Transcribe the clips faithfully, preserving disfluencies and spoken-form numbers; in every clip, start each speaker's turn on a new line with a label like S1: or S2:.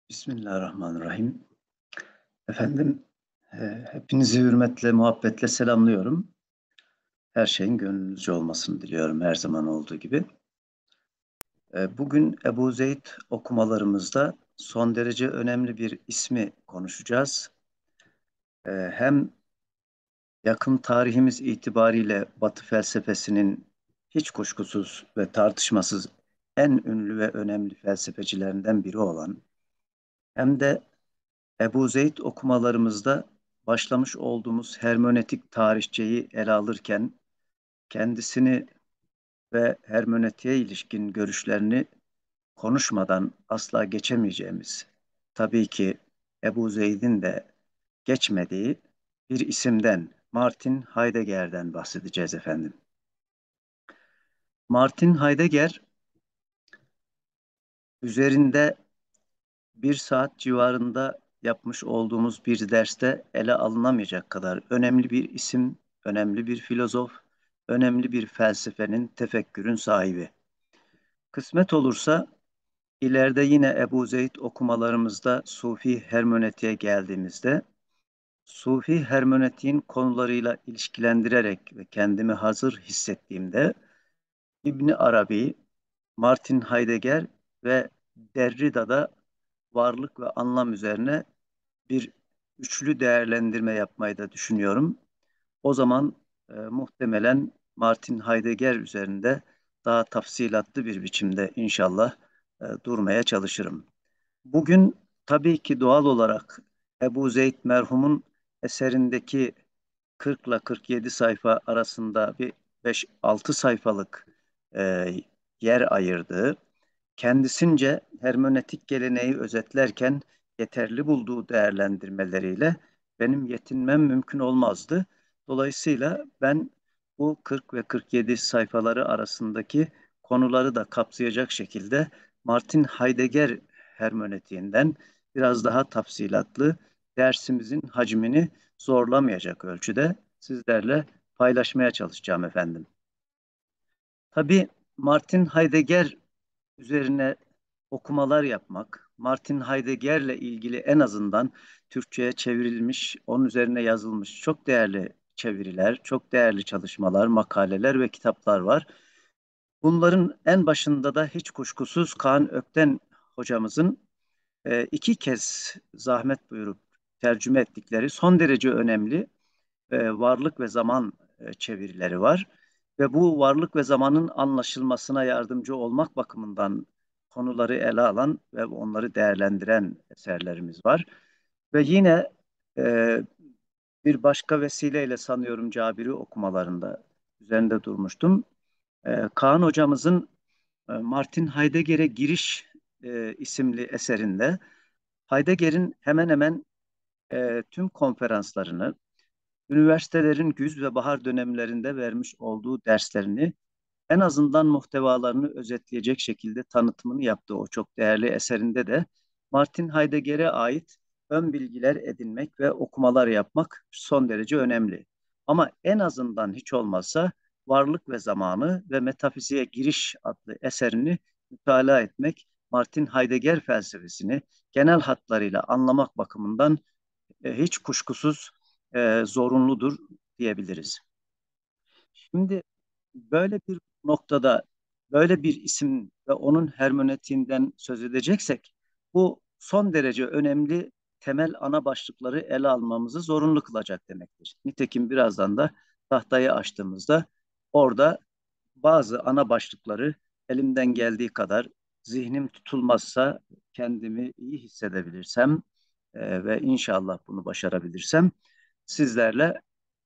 S1: Bismillahirrahmanirrahim. Efendim, eee, hepinizi hürmetle, muhabbetle selamlıyorum. Her şeyin gönlünüzce olmasını diliyorum her zaman olduğu gibi. Eee, bugün Ebu Zeyd okumalarımızda son derece önemli bir ismi konuşacağız. Eee, hem yakın tarihimiz itibariyle Batı felsefesinin hiç kuşkusuz ve tartışmasız en ünlü ve önemli felsefecilerinden biri olan, hem de Ebu Zeyd okumalarımızda başlamış olduğumuz hermenötik tarihçeyi ele alırken kendisini ve hermeneutiğe ilişkin görüşlerini konuşmadan asla geçemeyeceğimiz, tabii ki Ebu Zeyd'in de geçmediği bir isimden, Martin Heidegger'den bahsedeceğiz efendim. Martin Heidegger üzerinde bir saat civarında yapmış olduğumuz bir derste ele alınamayacak kadar önemli bir isim, önemli bir filozof, önemli bir felsefenin, tefekkürün sahibi. Kısmet olursa ileride yine Ebu Zeyd okumalarımızda Sufi hermeneutiğe geldiğimizde Sufi hermeneutiğin konularıyla ilişkilendirerek ve kendimi hazır hissettiğimde İbni Arabi, Martin Heidegger ve Derrida'da varlık ve anlam üzerine bir üçlü değerlendirme yapmayı da düşünüyorum. O zaman e, muhtemelen Martin Heidegger üzerinde daha tafsilatlı bir biçimde inşallah e, durmaya çalışırım. Bugün tabii ki doğal olarak Ebu Zeyd merhumun eserindeki kırk ile kırk yedi sayfa arasında bir beş altı sayfalık e, yer ayırdığı, kendisince hermenötik geleneği özetlerken yeterli bulduğu değerlendirmeleriyle benim yetinmem mümkün olmazdı. Dolayısıyla ben bu kırk ve kırk yedi sayfaları arasındaki konuları da kapsayacak şekilde Martin Heidegger hermeneutiğinden biraz daha tafsilatlı, dersimizin hacmini zorlamayacak ölçüde sizlerle paylaşmaya çalışacağım efendim. Tabii Martin Heidegger üzerine okumalar yapmak, Martin Heidegger'le ilgili en azından Türkçe'ye çevrilmiş, onun üzerine yazılmış çok değerli çeviriler, çok değerli çalışmalar, makaleler ve kitaplar var. Bunların en başında da hiç kuşkusuz Kaan Ökten hocamızın e, iki kez zahmet buyurup tercüme ettikleri son derece önemli e, varlık ve zaman e, çevirileri var. Ve bu varlık ve zamanın anlaşılmasına yardımcı olmak bakımından konuları ele alan ve onları değerlendiren eserlerimiz var. Ve yine e, bir başka vesileyle sanıyorum Cabiri okumalarında üzerinde durmuştum. E, Kaan hocamızın e, Martin Heidegger'e Giriş e, isimli eserinde Heidegger'in hemen hemen e, tüm konferanslarını, üniversitelerin güz ve bahar dönemlerinde vermiş olduğu derslerini en azından muhtevalarını özetleyecek şekilde tanıtımını yaptığı o çok değerli eserinde de Martin Heidegger'e ait ön bilgiler edinmek ve okumalar yapmak son derece önemli. Ama en azından hiç olmazsa Varlık ve Zamanı ve Metafiziğe Giriş adlı eserini mütalaa etmek Martin Heidegger felsefesini genel hatlarıyla anlamak bakımından e, hiç kuşkusuz e, zorunludur diyebiliriz. Şimdi böyle bir noktada böyle bir isim ve onun hermeneutiğinden söz edeceksek bu son derece önemli temel ana başlıkları ele almamızı zorunlu kılacak demektir. Nitekim birazdan da tahtayı açtığımızda orada bazı ana başlıkları elimden geldiği kadar zihnim tutulmazsa kendimi iyi hissedebilirsem e, ve inşallah bunu başarabilirsem sizlerle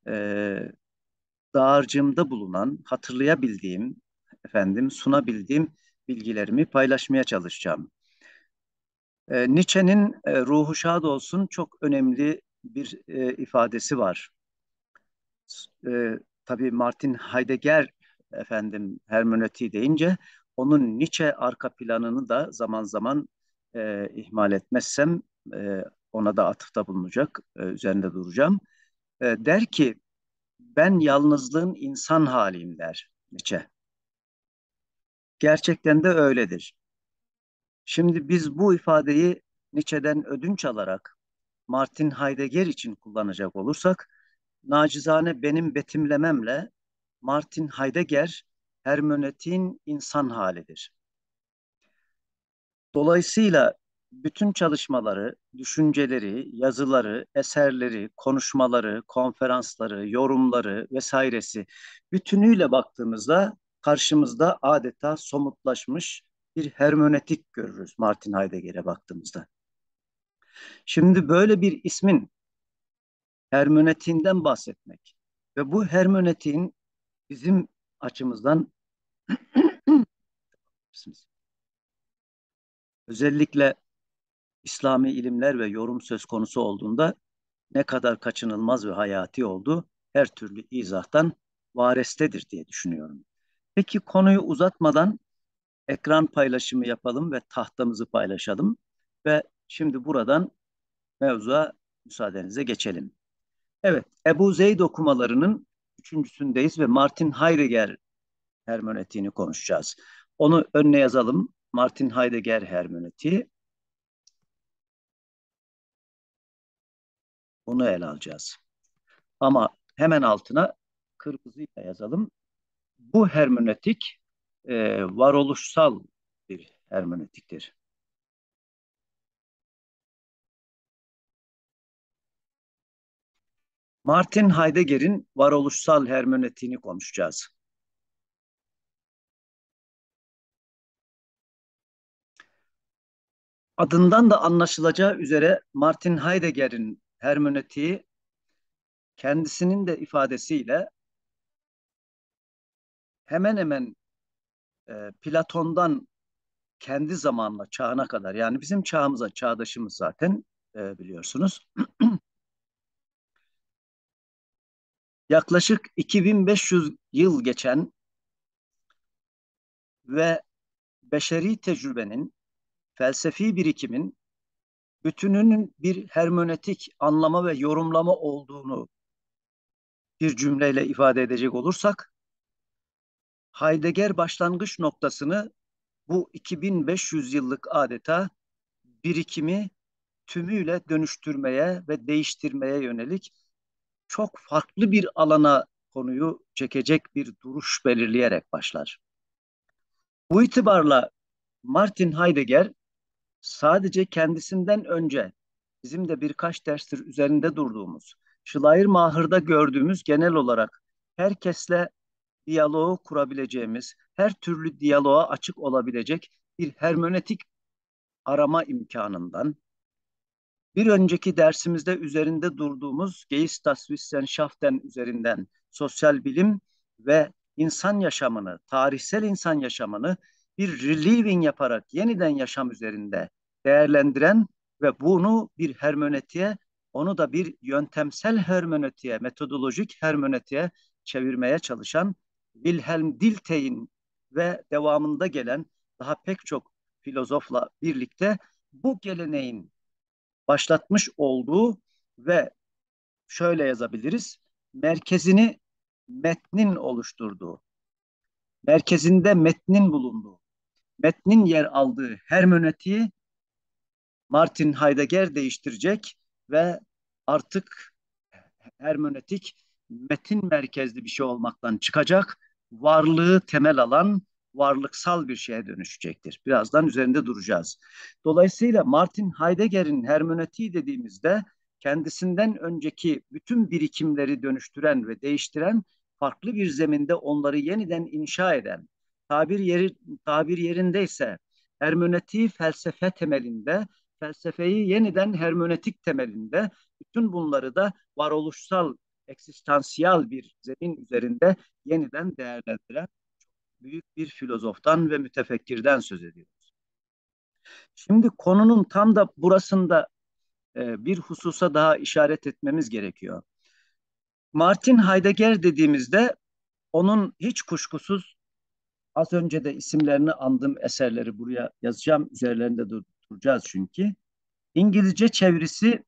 S1: e, dağarcığımda bulunan, hatırlayabildiğim, efendim sunabildiğim bilgilerimi paylaşmaya çalışacağım. E, Nietzsche'nin e, ruhu şad olsun çok önemli bir e, ifadesi var. E, tabii Martin Heidegger efendim hermeneutiği deyince onun Nietzsche arka planını da zaman zaman e, ihmal etmezsem e, ona da atıfta bulunacak, e, üzerinde duracağım. E, der ki ben yalnızlığın insan haliyim der Nietzsche. Gerçekten de öyledir. Şimdi biz bu ifadeyi Nietzsche'den ödünç alarak Martin Heidegger için kullanacak olursak, nacizane benim betimlememle Martin Heidegger hermeneutiğin insan halidir. Dolayısıyla bütün çalışmaları, düşünceleri, yazıları, eserleri, konuşmaları, konferansları, yorumları vesairesi bütünüyle baktığımızda karşımızda adeta somutlaşmış bir hermeneutik görürüz Martin Heidegger'e baktığımızda. Şimdi böyle bir ismin hermeneutiğinden bahsetmek ve bu hermeneutiğin bizim açımızdan özellikle İslami ilimler ve yorum söz konusu olduğunda ne kadar kaçınılmaz ve hayati oldu her türlü izahtan varestedir diye düşünüyorum. Peki konuyu uzatmadan ekran paylaşımı yapalım ve tahtamızı paylaşalım ve şimdi buradan mevzuya müsaadenize geçelim. Evet, Ebu Zeyd okumalarının üçüncüsündeyiz ve Martin Heidegger hermeneutiğini konuşacağız. Onu önüne yazalım. Martin Heidegger hermeneutiği. Onu ele alacağız. Ama hemen altına kırmızıyla yazalım. Bu hermeneutik e, varoluşsal bir hermeneutiktir. Martin Heidegger'in varoluşsal hermeneutiğini konuşacağız. Adından da anlaşılacağı üzere Martin Heidegger'in hermeneutiği kendisinin de ifadesiyle hemen hemen e, Platon'dan kendi zamanla çağına kadar, yani bizim çağımıza çağdaşımız zaten e, biliyorsunuz. Yaklaşık iki bin beş yüz yıl geçen ve beşeri tecrübenin, felsefi birikimin bütününün bir hermeneutik anlama ve yorumlama olduğunu bir cümleyle ifade edecek olursak, Heidegger başlangıç noktasını bu iki bin beş yüz yıllık adeta birikimi tümüyle dönüştürmeye ve değiştirmeye yönelik çok farklı bir alana konuyu çekecek bir duruş belirleyerek başlar. Bu itibarla Martin Heidegger sadece kendisinden önce bizim de birkaç derstir üzerinde durduğumuz, Schleiermacher'da gördüğümüz genel olarak herkesle diyaloğu kurabileceğimiz, her türlü diyaloğa açık olabilecek bir hermeneutik arama imkanından, bir önceki dersimizde üzerinde durduğumuz Geisteswissenschaften üzerinden sosyal bilim ve insan yaşamını, tarihsel insan yaşamını bir reliving yaparak yeniden yaşam üzerinde değerlendiren ve bunu bir hermeneutiğe, onu da bir yöntemsel hermeneutiğe, metodolojik hermeneutiğe çevirmeye çalışan Wilhelm Dilthey'in ve devamında gelen daha pek çok filozofla birlikte bu geleneğin başlatmış olduğu ve şöyle yazabiliriz, merkezini metnin oluşturduğu, merkezinde metnin bulunduğu, metnin yer aldığı hermeneutiği Martin Heidegger değiştirecek ve artık hermeneutik metin merkezli bir şey olmaktan çıkacak, varlığı temel alan varlıksal bir şeye dönüşecektir. Birazdan üzerinde duracağız. Dolayısıyla Martin Heidegger'in hermeneutiği dediğimizde kendisinden önceki bütün birikimleri dönüştüren ve değiştiren, farklı bir zeminde onları yeniden inşa eden, tabir yeri tabir yerindeyse hermeneutiği felsefe temelinde, felsefeyi yeniden hermeneutik temelinde, bütün bunları da varoluşsal, eksistansiyel bir zemin üzerinde yeniden değerlendiren büyük bir filozoftan ve mütefekkirden söz ediyoruz. Şimdi konunun tam da burasında e, bir hususa daha işaret etmemiz gerekiyor. Martin Heidegger dediğimizde onun hiç kuşkusuz, az önce de isimlerini andığım eserleri buraya yazacağım, üzerlerinde dur duracağız çünkü. İngilizce çevirisi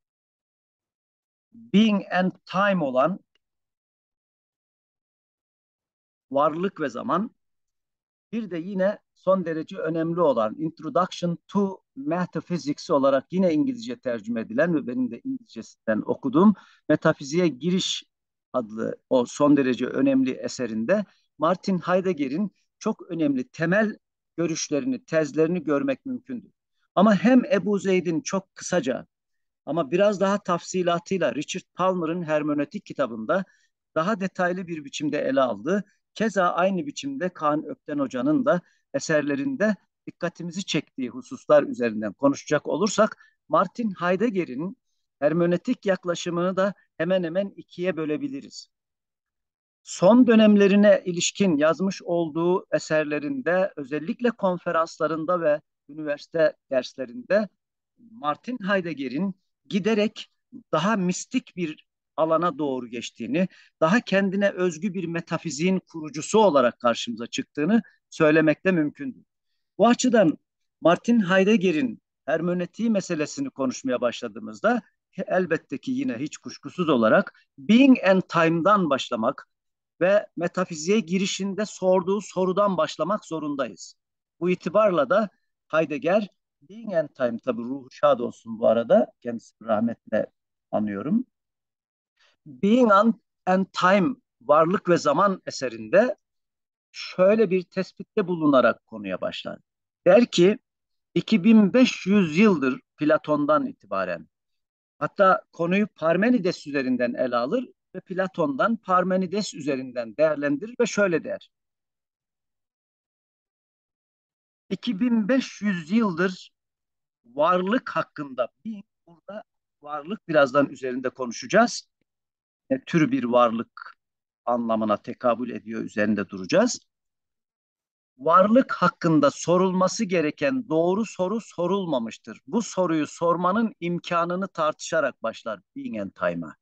S1: Being and Time olan varlık ve zaman, Bir de yine son derece önemli olan Introduction to Metaphysics olarak yine İngilizce tercüme edilen ve benim de İngilizcesinden okuduğum Metafiziğe Giriş adlı o son derece önemli eserinde Martin Heidegger'in çok önemli temel görüşlerini, tezlerini görmek mümkündür. Ama hem Ebu Zeyd'in çok kısaca ama biraz daha tafsilatıyla Richard Palmer'ın Hermenötik kitabında daha detaylı bir biçimde ele aldığı, keza aynı biçimde Kaan Ökten Hoca'nın da eserlerinde dikkatimizi çektiği hususlar üzerinden konuşacak olursak, Martin Heidegger'in hermenötik yaklaşımını da hemen hemen ikiye bölebiliriz. Son dönemlerine ilişkin yazmış olduğu eserlerinde, özellikle konferanslarında ve üniversite derslerinde Martin Heidegger'in giderek daha mistik bir alana doğru geçtiğini, daha kendine özgü bir metafiziğin kurucusu olarak karşımıza çıktığını söylemekte mümkündür. Bu açıdan Martin Heidegger'in hermeneutiği meselesini konuşmaya başladığımızda elbette ki yine hiç kuşkusuz olarak Being and Time'dan başlamak ve metafiziğe girişinde sorduğu sorudan başlamak zorundayız. Bu itibarla da Heidegger, Being and Time, tabi ruhu şad olsun bu arada, kendisini rahmetle anıyorum. Being and Time, varlık ve zaman eserinde şöyle bir tespitte bulunarak konuya başlar. Der ki, iki bin beş yüz yıldır Platon'dan itibaren, hatta konuyu Parmenides üzerinden ele alır ve Platon'dan Parmenides üzerinden değerlendirir ve şöyle der. iki bin beş yüz yıldır varlık hakkında, bir burada varlık birazdan üzerinde konuşacağız. Ne tür bir varlık anlamına tekabül ediyor üzerinde duracağız. Varlık hakkında sorulması gereken doğru soru sorulmamıştır. Bu soruyu sormanın imkanını tartışarak başlar Being and Time'a.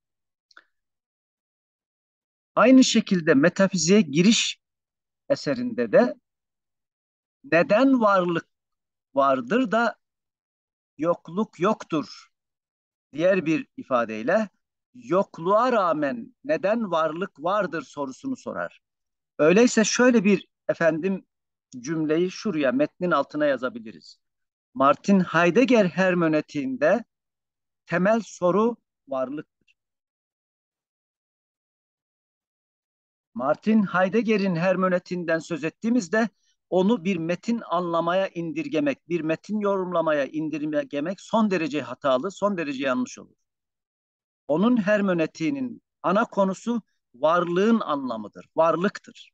S1: Aynı şekilde metafiziğe giriş eserinde de neden varlık vardır da yokluk yoktur? Diğer bir ifadeyle yokluğa rağmen neden varlık vardır sorusunu sorar. Öyleyse şöyle bir efendim cümleyi şuraya metnin altına yazabiliriz. Martin Heidegger hermeneutiğinde temel soru varlık. Martin Heidegger'in hermeneutiğinden söz ettiğimizde onu bir metin anlamaya indirgemek, bir metin yorumlamaya indirgemek son derece hatalı, son derece yanlış olur. Onun hermeneutiğinin ana konusu varlığın anlamıdır, varlıktır.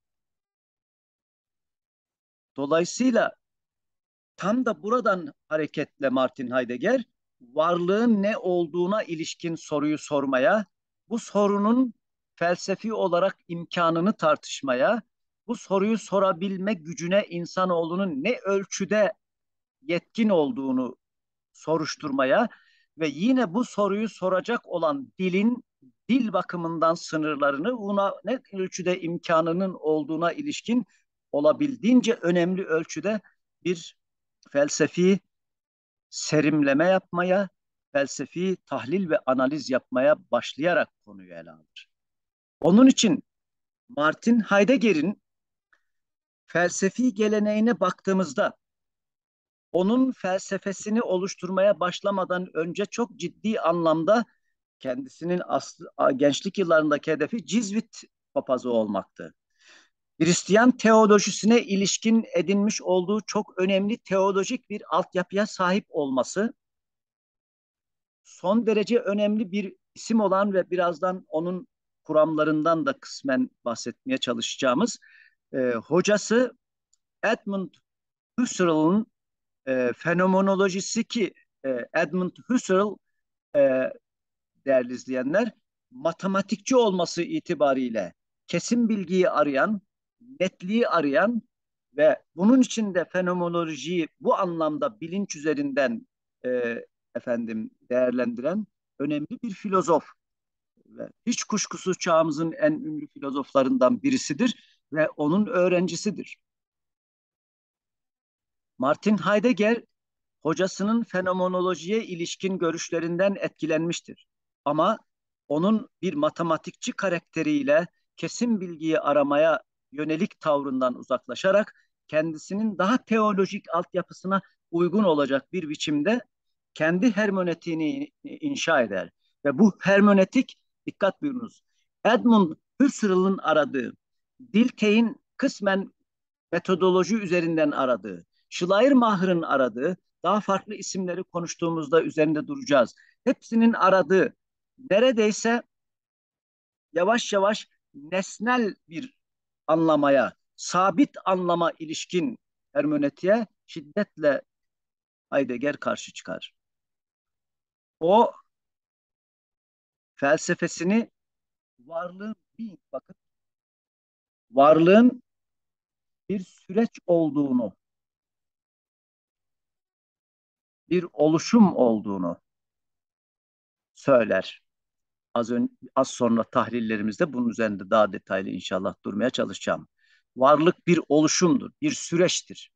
S1: Dolayısıyla tam da buradan hareketle Martin Heidegger varlığın ne olduğuna ilişkin soruyu sormaya, bu sorunun felsefi olarak imkanını tartışmaya, bu soruyu sorabilme gücüne insanoğlunun ne ölçüde yetkin olduğunu soruşturmaya ve yine bu soruyu soracak olan dilin dil bakımından sınırlarını, buna ne ölçüde imkanının olduğuna ilişkin olabildiğince önemli ölçüde bir felsefi serimleme yapmaya, felsefi tahlil ve analiz yapmaya başlayarak konuyu ele alır. Onun için Martin Heidegger'in felsefi geleneğine baktığımızda onun felsefesini oluşturmaya başlamadan önce çok ciddi anlamda kendisinin aslı, gençlik yıllarındaki hedefi Cizvit papazı olmaktı. Hristiyan teolojisine ilişkin edinmiş olduğu çok önemli teolojik bir altyapıya sahip olması, son derece önemli bir isim olan ve birazdan onun kuramlarından da kısmen bahsetmeye çalışacağımız e, hocası Edmund Husserl'ın e, fenomenolojisi ki e, Edmund Husserl e, değerli izleyenler matematikçi olması itibariyle kesin bilgiyi arayan, netliği arayan ve bunun için de fenomenolojiyi bu anlamda bilinç üzerinden e, efendim değerlendiren önemli bir filozof ve hiç kuşkusuz çağımızın en ünlü filozoflarından birisidir ve onun öğrencisidir. Martin Heidegger hocasının fenomenolojiye ilişkin görüşlerinden etkilenmiştir. Ama onun bir matematikçi karakteriyle kesin bilgiyi aramaya yönelik tavrından uzaklaşarak kendisinin daha teolojik altyapısına uygun olacak bir biçimde kendi hermeneutiğini inşa eder. Ve bu hermeneutik, dikkat buyurunuz, Edmund Husserl'ın aradığı, Dilthey'in kısmen metodoloji üzerinden aradığı, Schleiermacher'ın aradığı, daha farklı isimleri konuştuğumuzda üzerinde duracağız. Hepsinin aradığı, neredeyse yavaş yavaş nesnel bir anlamaya, sabit anlama ilişkin hermeneutiğe şiddetle Heidegger karşı çıkar. O felsefesini varlığın bir bakın varlığın bir süreç olduğunu, bir oluşum olduğunu söyler. Az ön, az sonra tahlillerimizde bunun üzerinde daha detaylı inşallah durmaya çalışacağım. Varlık bir oluşumdur, bir süreçtir.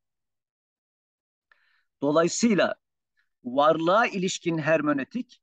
S1: Dolayısıyla varlığa ilişkin hermeneutik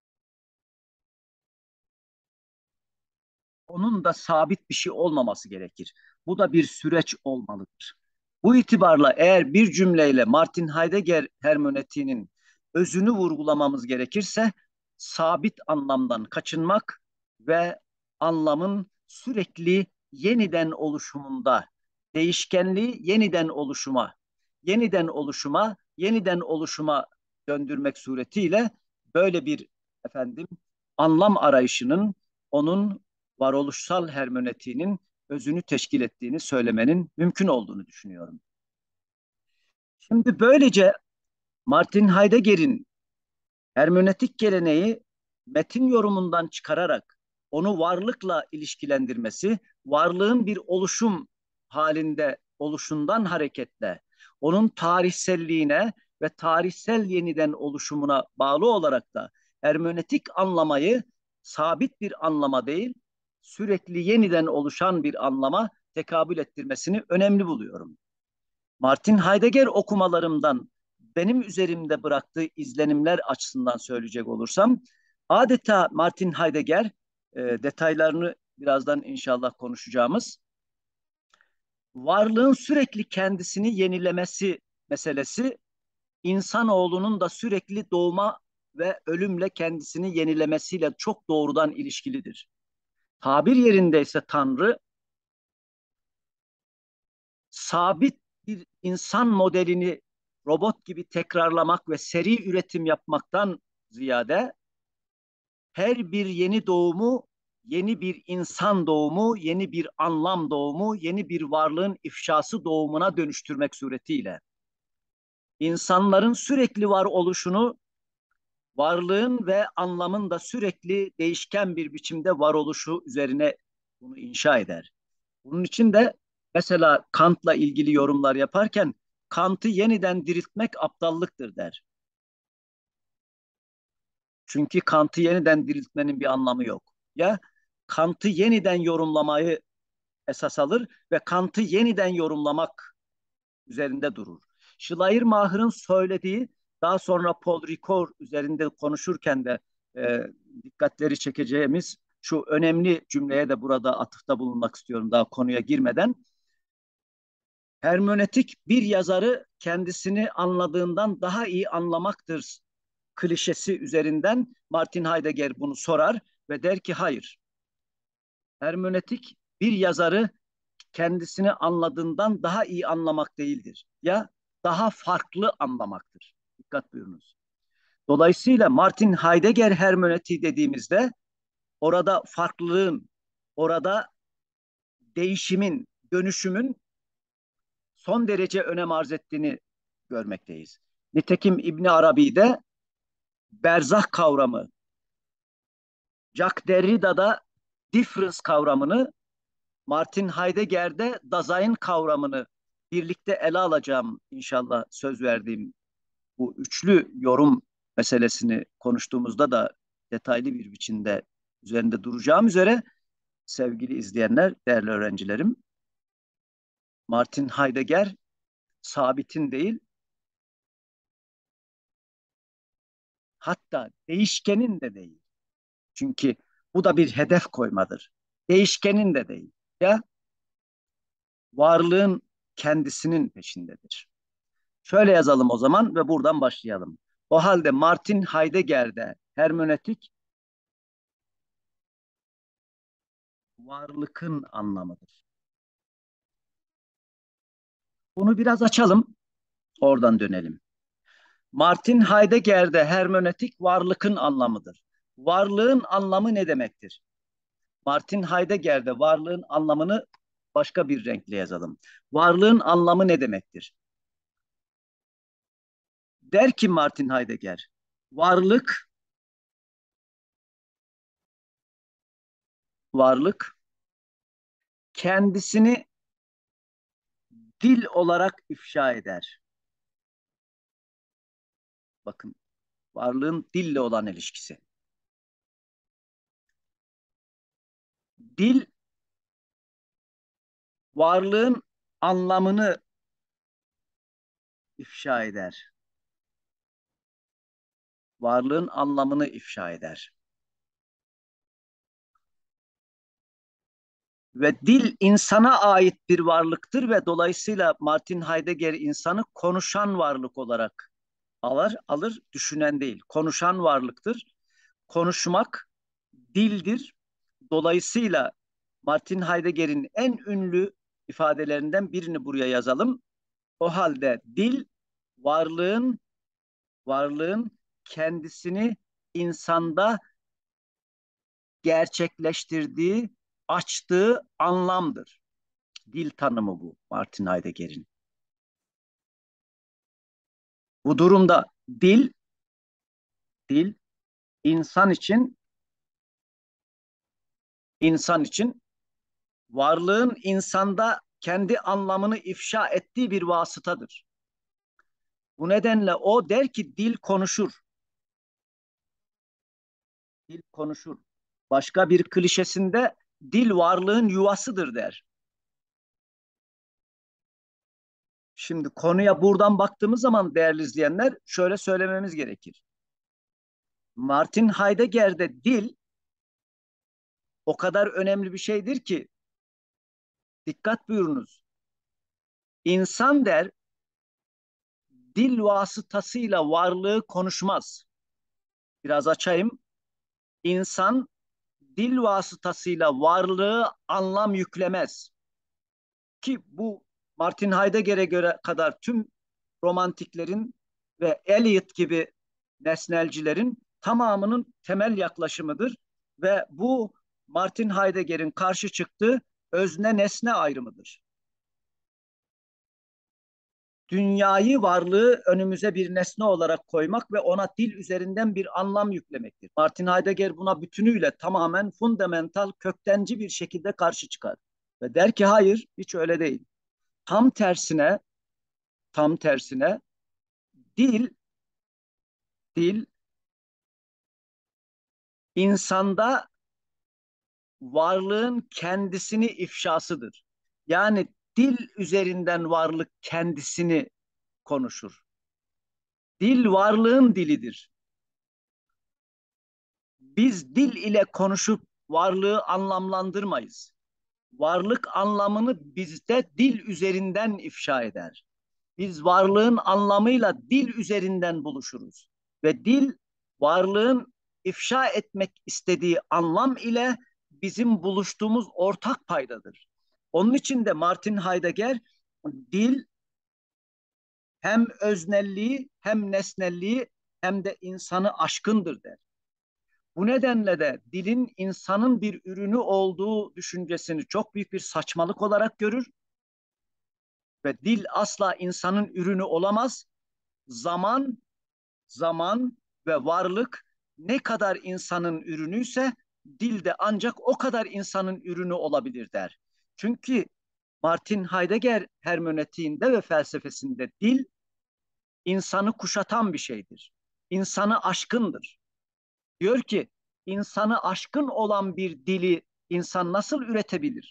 S1: onun da sabit bir şey olmaması gerekir. Bu da bir süreç olmalıdır. Bu itibarla eğer bir cümleyle Martin Heidegger hermeneutiğinin özünü vurgulamamız gerekirse sabit anlamdan kaçınmak ve anlamın sürekli yeniden oluşumunda, değişkenliği yeniden oluşuma, yeniden oluşuma, yeniden oluşuma döndürmek suretiyle böyle bir efendim anlam arayışının onun varoluşsal hermeneutiğinin özünü teşkil ettiğini söylemenin mümkün olduğunu düşünüyorum. Şimdi böylece Martin Heidegger'in hermeneutik geleneği metin yorumundan çıkararak onu varlıkla ilişkilendirmesi, varlığın bir oluşum halinde oluşundan hareketle onun tarihselliğine ve tarihsel yeniden oluşumuna bağlı olarak da hermeneutik anlamayı sabit bir anlama değil, sürekli yeniden oluşan bir anlama tekabül ettirmesini önemli buluyorum. Martin Heidegger okumalarımdan benim üzerimde bıraktığı izlenimler açısından söyleyecek olursam, adeta Martin Heidegger, e, detaylarını birazdan inşallah konuşacağımız, varlığın sürekli kendisini yenilemesi meselesi, insanoğlunun da sürekli doğma ve ölümle kendisini yenilemesiyle çok doğrudan ilişkilidir. Tabir yerindeyse Tanrı, sabit bir insan modelini robot gibi tekrarlamak ve seri üretim yapmaktan ziyade her bir yeni doğumu yeni bir insan doğumu, yeni bir anlam doğumu, yeni bir varlığın ifşası doğumuna dönüştürmek suretiyle insanların sürekli var oluşunu, varlığın ve anlamın da sürekli değişken bir biçimde varoluşu üzerine bunu inşa eder. Bunun için de mesela Kant'la ilgili yorumlar yaparken Kant'ı yeniden diriltmek aptallıktır der. Çünkü Kant'ı yeniden diriltmenin bir anlamı yok. Ya Kant'ı yeniden yorumlamayı esas alır ve Kant'ı yeniden yorumlamak üzerinde durur. Schleiermacher'ın söylediği, daha sonra Paul Ricoeur üzerinde konuşurken de e, dikkatleri çekeceğimiz şu önemli cümleye de burada atıfta bulunmak istiyorum daha konuya girmeden. Hermeneutik bir yazarı kendisini anladığından daha iyi anlamaktır klişesi üzerinden Martin Heidegger bunu sorar ve der ki hayır. Hermeneutik bir yazarı kendisini anladığından daha iyi anlamak değildir. Ya daha farklı anlamaktır. Dikkat buyurunuz. Dolayısıyla Martin Heidegger hermeneutiği dediğimizde orada farklılığın, orada değişimin, dönüşümün son derece önem arz ettiğini görmekteyiz. Nitekim İbni Arabi'de berzah kavramı, Jacques Derrida'da difference kavramını, Martin Heidegger'de Dasein kavramını birlikte ele alacağım inşallah söz verdiğim bu üçlü yorum meselesini konuştuğumuzda da detaylı bir biçimde üzerinde duracağım üzere sevgili izleyenler, değerli öğrencilerim, Martin Heidegger sabitin değil, hatta değişkenin de değil. Çünkü bu da bir hedef koymadır. Değişkenin de değil. Ya varlığın kendisinin peşindedir. Şöyle yazalım o zaman ve buradan başlayalım. O halde Martin Heidegger'de hermenötik varlıkın anlamıdır. Bunu biraz açalım, oradan dönelim. Martin Heidegger'de hermenötik varlıkın anlamıdır. Varlığın anlamı ne demektir? Martin Heidegger'de varlığın anlamını başka bir renkle yazalım. Varlığın anlamı ne demektir? Der ki Martin Heidegger, varlık, varlık kendisini dil olarak ifşa eder. Bakın, varlığın dille olan ilişkisi. Dil, varlığın anlamını ifşa eder. Varlığın anlamını ifşa eder. Ve dil insana ait bir varlıktır ve dolayısıyla Martin Heidegger insanı konuşan varlık olarak alır, alır, düşünen değil. Konuşan varlıktır. Konuşmak dildir. Dolayısıyla Martin Heidegger'in en ünlü ifadelerinden birini buraya yazalım. O halde dil varlığın varlığın kendisini insanda gerçekleştirdiği, açtığı anlamdır. Dil tanımı bu Martin Heidegger'in. Bu durumda dil dil insan için insan için varlığın insanda kendi anlamını ifşa ettiği bir vasıtadır. Bu nedenle o der ki dil konuşur. Dil konuşur. Başka bir klişesinde dil varlığın yuvasıdır der. Şimdi konuya buradan baktığımız zaman değerli izleyenler şöyle söylememiz gerekir. Martin Heidegger'de dil o kadar önemli bir şeydir ki dikkat buyurunuz. İnsan der dil vasıtasıyla varlığı konuşmaz. Biraz açayım. İnsan dil vasıtasıyla varlığı anlam yüklemez. Ki bu Martin Heidegger'e göre kadar tüm romantiklerin ve Eliot gibi nesnelcilerin tamamının temel yaklaşımıdır. Ve bu Martin Heidegger'in karşı çıktığı özne nesne ayrımıdır. Dünyayı, varlığı önümüze bir nesne olarak koymak ve ona dil üzerinden bir anlam yüklemektir. Martin Heidegger buna bütünüyle tamamen fundamental, köktenci bir şekilde karşı çıkar. Ve der ki hayır, hiç öyle değil. Tam tersine, tam tersine dil, dil insanda varlığın kendisini ifşasıdır. Yani dil üzerinden varlık kendisini konuşur. Dil varlığın dilidir. Biz dil ile konuşup varlığı anlamlandırmayız. Varlık anlamını bizde dil üzerinden ifşa eder. Biz varlığın anlamıyla dil üzerinden buluşuruz. Ve dil varlığın ifşa etmek istediği anlam ile bizim buluştuğumuz ortak paydadır. Onun için de Martin Heidegger dil hem öznelliği hem nesnelliği hem de insanı aşkındır der. Bu nedenle de dilin insanın bir ürünü olduğu düşüncesini çok büyük bir saçmalık olarak görür ve dil asla insanın ürünü olamaz. Zaman, zaman ve varlık ne kadar insanın ürünüyse dil de ancak o kadar insanın ürünü olabilir der. Çünkü Martin Heidegger hermeneutiğinde ve felsefesinde dil insanı kuşatan bir şeydir. İnsanı aşkındır. Diyor ki insanı aşkın olan bir dili insan nasıl üretebilir?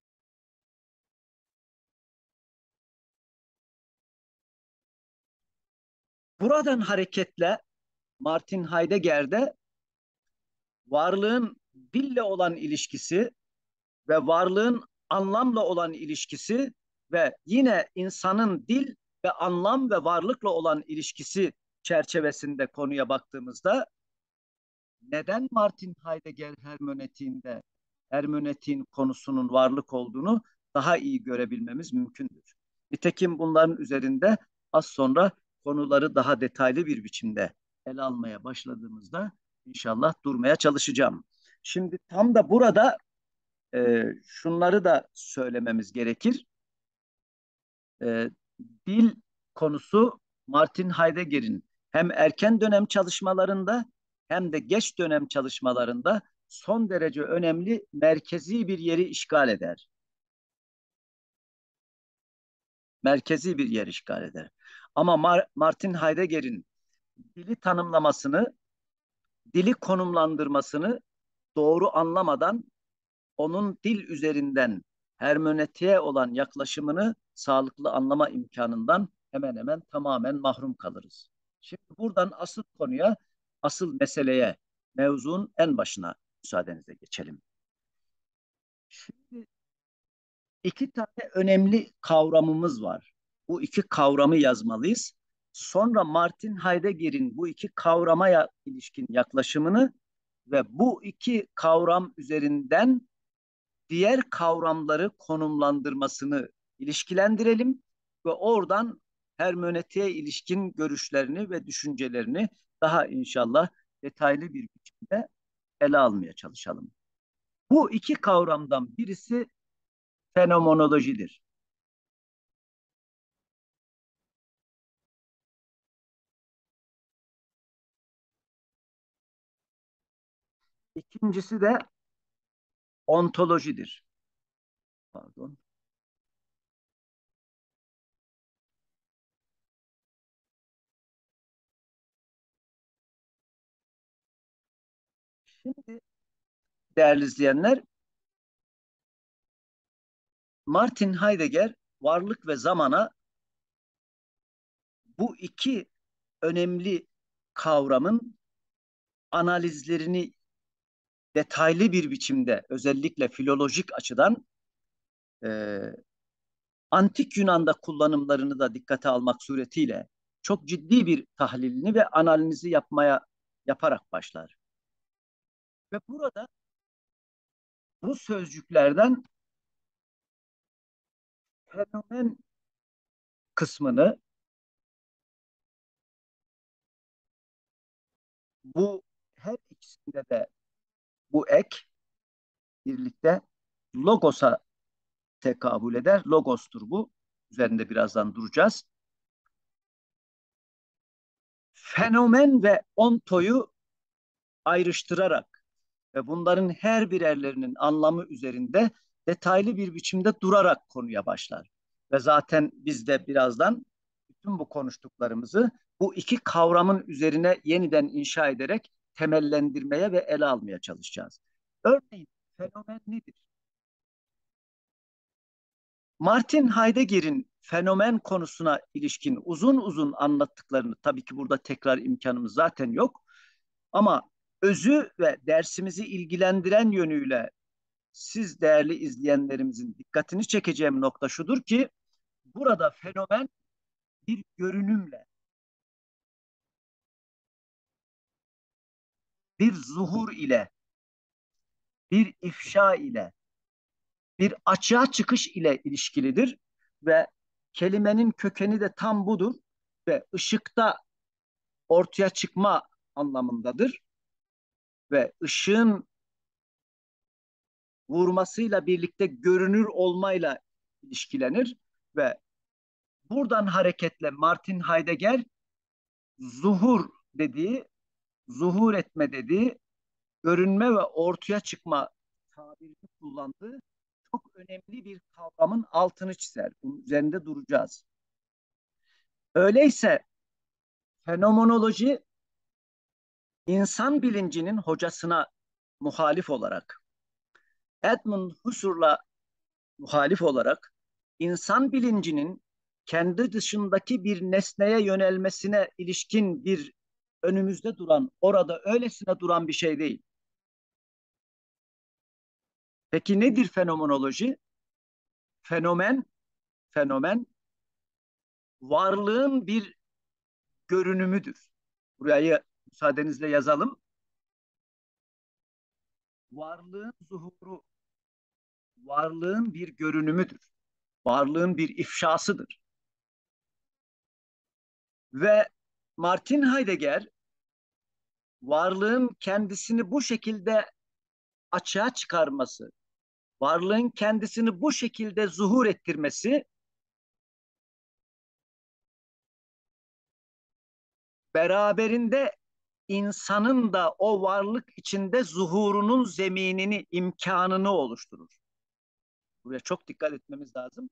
S1: Buradan hareketle Martin Heidegger'de varlığın dille olan ilişkisi ve varlığın anlamla olan ilişkisi ve yine insanın dil ve anlam ve varlıkla olan ilişkisi çerçevesinde konuya baktığımızda neden Martin Heidegger hermeneutiğinde hermeneutiğin konusunun varlık olduğunu daha iyi görebilmemiz mümkündür. Nitekim bunların üzerinde az sonra konuları daha detaylı bir biçimde ele almaya başladığımızda inşallah durmaya çalışacağım. Şimdi tam da burada e, şunları da söylememiz gerekir. E, Dil konusu Martin Heidegger'in hem erken dönem çalışmalarında hem de geç dönem çalışmalarında son derece önemli merkezi bir yeri işgal eder. Merkezi bir yer işgal eder. Ama Mar Martin Heidegger'in dili tanımlamasını, dili konumlandırmasını doğru anlamadan onun dil üzerinden hermeneutiğe olan yaklaşımını sağlıklı anlama imkanından hemen hemen tamamen mahrum kalırız. Şimdi buradan asıl konuya, asıl meseleye, mevzunun en başına müsaadenizle geçelim. Şimdi iki tane önemli kavramımız var. Bu iki kavramı yazmalıyız. Sonra Martin Heidegger'in bu iki kavrama ya, ilişkin yaklaşımını ve bu iki kavram üzerinden diğer kavramları konumlandırmasını ilişkilendirelim ve oradan hermeneutiğe ilişkin görüşlerini ve düşüncelerini daha inşallah detaylı bir biçimde ele almaya çalışalım. Bu iki kavramdan birisi fenomenolojidir. İkincisi de ontolojidir. Pardon. Şimdi değerli izleyenler, Martin Heidegger varlık ve zamana bu iki önemli kavramın analizlerini detaylı bir biçimde özellikle filolojik açıdan e, antik Yunan'da kullanımlarını da dikkate almak suretiyle çok ciddi bir tahlilini ve analizi yapmaya yaparak başlar. Ve burada bu sözcüklerden fenomen kısmını bu her ikisinde de bu ek birlikte logosa tekabül eder. Logostur bu. Üzerinde birazdan duracağız. Fenomen ve ontoyu ayrıştırarak ve bunların her birerlerinin anlamı üzerinde detaylı bir biçimde durarak konuya başlar. Ve zaten biz de birazdan bütün bu konuştuklarımızı bu iki kavramın üzerine yeniden inşa ederek temellendirmeye ve ele almaya çalışacağız. Örneğin fenomen nedir? Martin Heidegger'in fenomen konusuna ilişkin uzun uzun anlattıklarını tabii ki burada tekrar imkanımız zaten yok. Ama özü ve dersimizi ilgilendiren yönüyle siz değerli izleyenlerimizin dikkatini çekeceğim nokta şudur ki burada fenomen bir görünümle, bir zuhur ile, bir ifşa ile, bir açığa çıkış ile ilişkilidir ve kelimenin kökeni de tam budur ve ışıkta ortaya çıkma anlamındadır ve ışığın vurmasıyla birlikte görünür olmayla ilişkilenir ve buradan hareketle Martin Heidegger zuhur dediği, zuhur etme dediği, görünme ve ortaya çıkma tabirini kullandığı çok önemli bir kavramın altını çizer. Bunun üzerinde duracağız. Öyleyse fenomenoloji insan bilincinin hocasına muhalif olarak, Edmund Husserl'a muhalif olarak insan bilincinin kendi dışındaki bir nesneye yönelmesine ilişkin bir önümüzde duran, orada öylesine duran bir şey değil. Peki nedir fenomenoloji? Fenomen, fenomen varlığın bir görünümüdür. Burayı müsaadenizle yazalım. Varlığın zuhuru, varlığın bir görünümüdür. Varlığın bir ifşasıdır. Ve Martin Heidegger varlığın kendisini bu şekilde açığa çıkarması, varlığın kendisini bu şekilde zuhur ettirmesi beraberinde insanın da o varlık içinde zuhurunun zeminini, imkanını oluşturur. Buraya çok dikkat etmemiz lazım.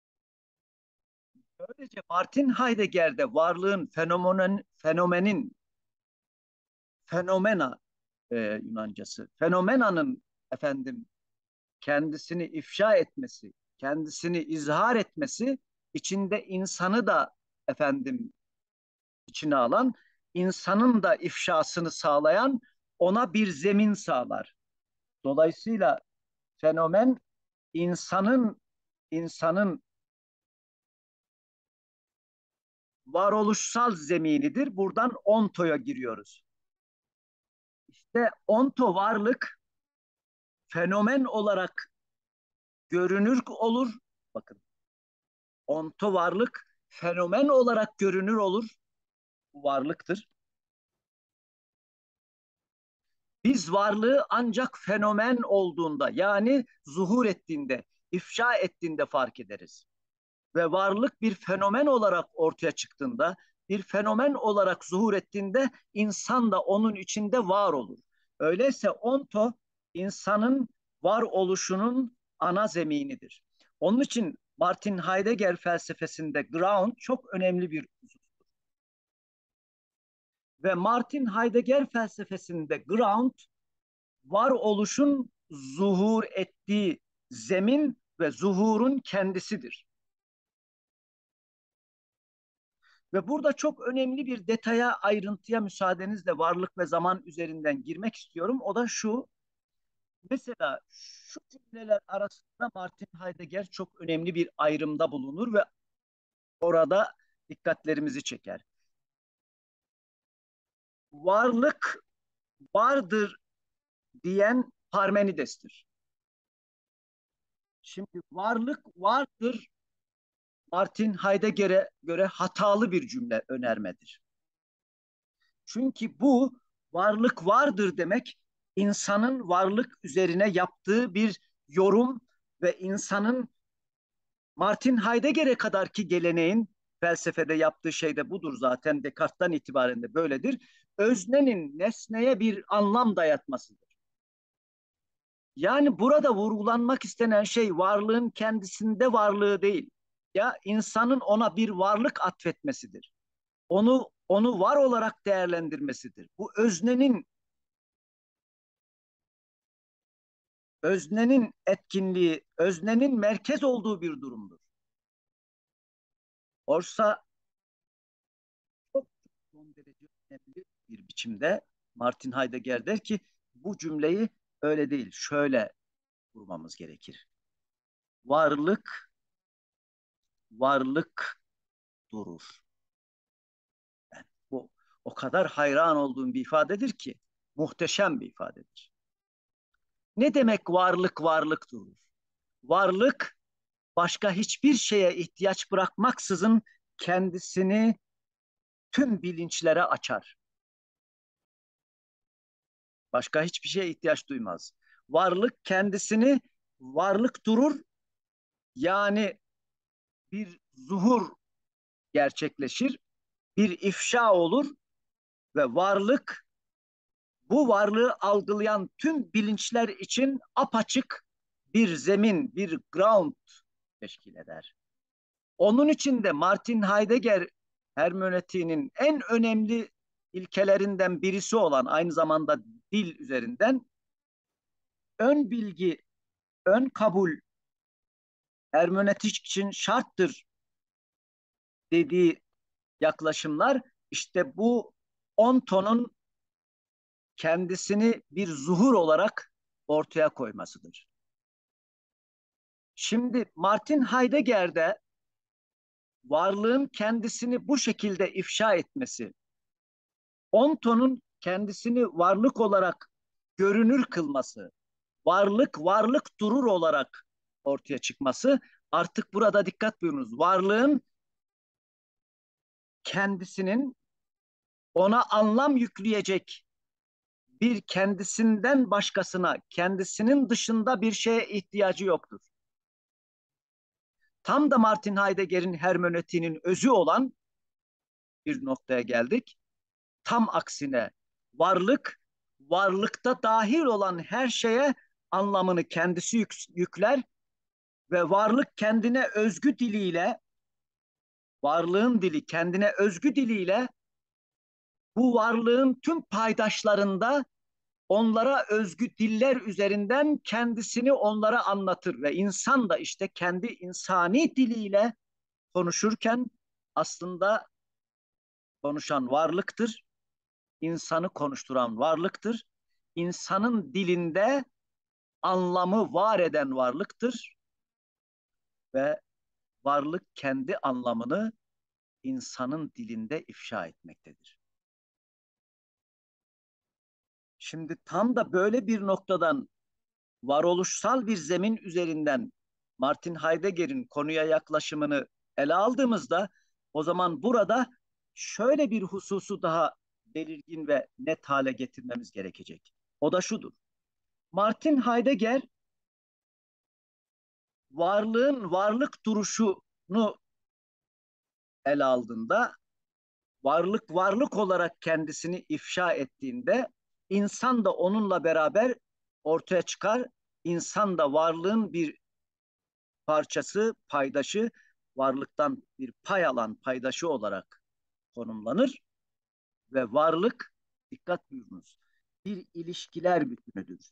S1: Böylece Martin Heidegger'de varlığın fenomenin, fenomenin fenomena e, Yunancası, fenomenanın efendim kendisini ifşa etmesi, kendisini izhar etmesi içinde insanı da efendim içine alan, insanın da ifşasını sağlayan ona bir zemin sağlar. Dolayısıyla fenomen insanın insanın varoluşsal zeminidir. Buradan ontoya giriyoruz. İşte onto varlık fenomen olarak görünür olur. Bakın, onto varlık fenomen olarak görünür olur. Bu varlıktır. Biz varlığı ancak fenomen olduğunda, yani zuhur ettiğinde, ifşa ettiğinde fark ederiz. Ve varlık bir fenomen olarak ortaya çıktığında, bir fenomen olarak zuhur ettiğinde insan da onun içinde var olur. Öyleyse onto insanın var oluşunun ana zeminidir. Onun için Martin Heidegger felsefesinde ground çok önemli bir husus. Ve Martin Heidegger felsefesinde ground varoluşun zuhur ettiği zemin ve zuhurun kendisidir. Ve burada çok önemli bir detaya, ayrıntıya müsaadenizle varlık ve zaman üzerinden girmek istiyorum. O da şu: mesela şu cümleler arasında Martin Heidegger çok önemli bir ayrımda bulunur ve orada dikkatlerimizi çeker. Varlık vardır diyen Parmenides'tir. Şimdi varlık vardır Martin Heidegger'e göre hatalı bir cümle önermedir. Çünkü bu varlık vardır demek insanın varlık üzerine yaptığı bir yorum ve insanın Martin Heidegger'e kadar ki geleneğin felsefede yaptığı şey de budur zaten, Descartes'ten itibaren de böyledir. Öznenin nesneye bir anlam dayatmasıdır. Yani burada vurgulanmak istenen şey varlığın kendisinde varlığı değil. Ya insanın ona bir varlık atfetmesidir. Onu onu var olarak değerlendirmesidir. Bu öznenin öznenin etkinliği, öznenin merkez olduğu bir durumdur. Oysa çok son derece önemli bir biçimde Martin Heidegger der ki bu cümleyi öyle değil, şöyle kurmamız gerekir. Varlık, varlık durur. Yani bu o kadar hayran olduğum bir ifadedir ki, muhteşem bir ifadedir. Ne demek varlık varlık durur? Varlık başka hiçbir şeye ihtiyaç bırakmaksızın kendisini tüm bilinçlere açar. Başka hiçbir şeye ihtiyaç duymaz. Varlık kendisini varlık durur, yani bir zuhur gerçekleşir, bir ifşa olur ve varlık bu varlığı algılayan tüm bilinçler için apaçık bir zemin, bir ground teşkil eder. Onun için de Martin Heidegger hermeneutiğinin en önemli ilkelerinden birisi olan, aynı zamanda dil üzerinden, ön bilgi, ön kabul hermeneutik için şarttır dediği yaklaşımlar işte bu ontonun kendisini bir zuhur olarak ortaya koymasıdır. Şimdi Martin Heidegger'de varlığın kendisini bu şekilde ifşa etmesi, ontonun kendisini varlık olarak görünür kılması, varlık varlık durur olarak ortaya çıkması, artık burada dikkat buyurunuz. Varlığın kendisinin ona anlam yükleyecek bir kendisinden başkasına, kendisinin dışında bir şeye ihtiyacı yoktur. Tam da Martin Heidegger'in hermeneutiğinin özü olan bir noktaya geldik. Tam aksine varlık, varlıkta dahil olan her şeye anlamını kendisi yük, yükler ve varlık kendine özgü diliyle, varlığın dili kendine özgü diliyle bu varlığın tüm paydaşlarında onlara özgü diller üzerinden kendisini onlara anlatır ve insan da işte kendi insani diliyle konuşurken aslında konuşan varlıktır, insanı konuşturan varlıktır, insanın dilinde anlamı var eden varlıktır ve varlık kendi anlamını insanın dilinde ifşa etmektedir. Şimdi tam da böyle bir noktadan varoluşsal bir zemin üzerinden Martin Heidegger'in konuya yaklaşımını ele aldığımızda o zaman burada şöyle bir hususu daha belirgin ve net hale getirmemiz gerekecek. O da şudur. Martin Heidegger varlığın varlık duruşunu ele aldığında, varlık varlık olarak kendisini ifşa ettiğinde insan da onunla beraber ortaya çıkar. İnsan da varlığın bir parçası, paydaşı, varlıktan bir pay alan paydaşı olarak konumlanır ve varlık, dikkat buyurunuz, bir ilişkiler bütünüdür.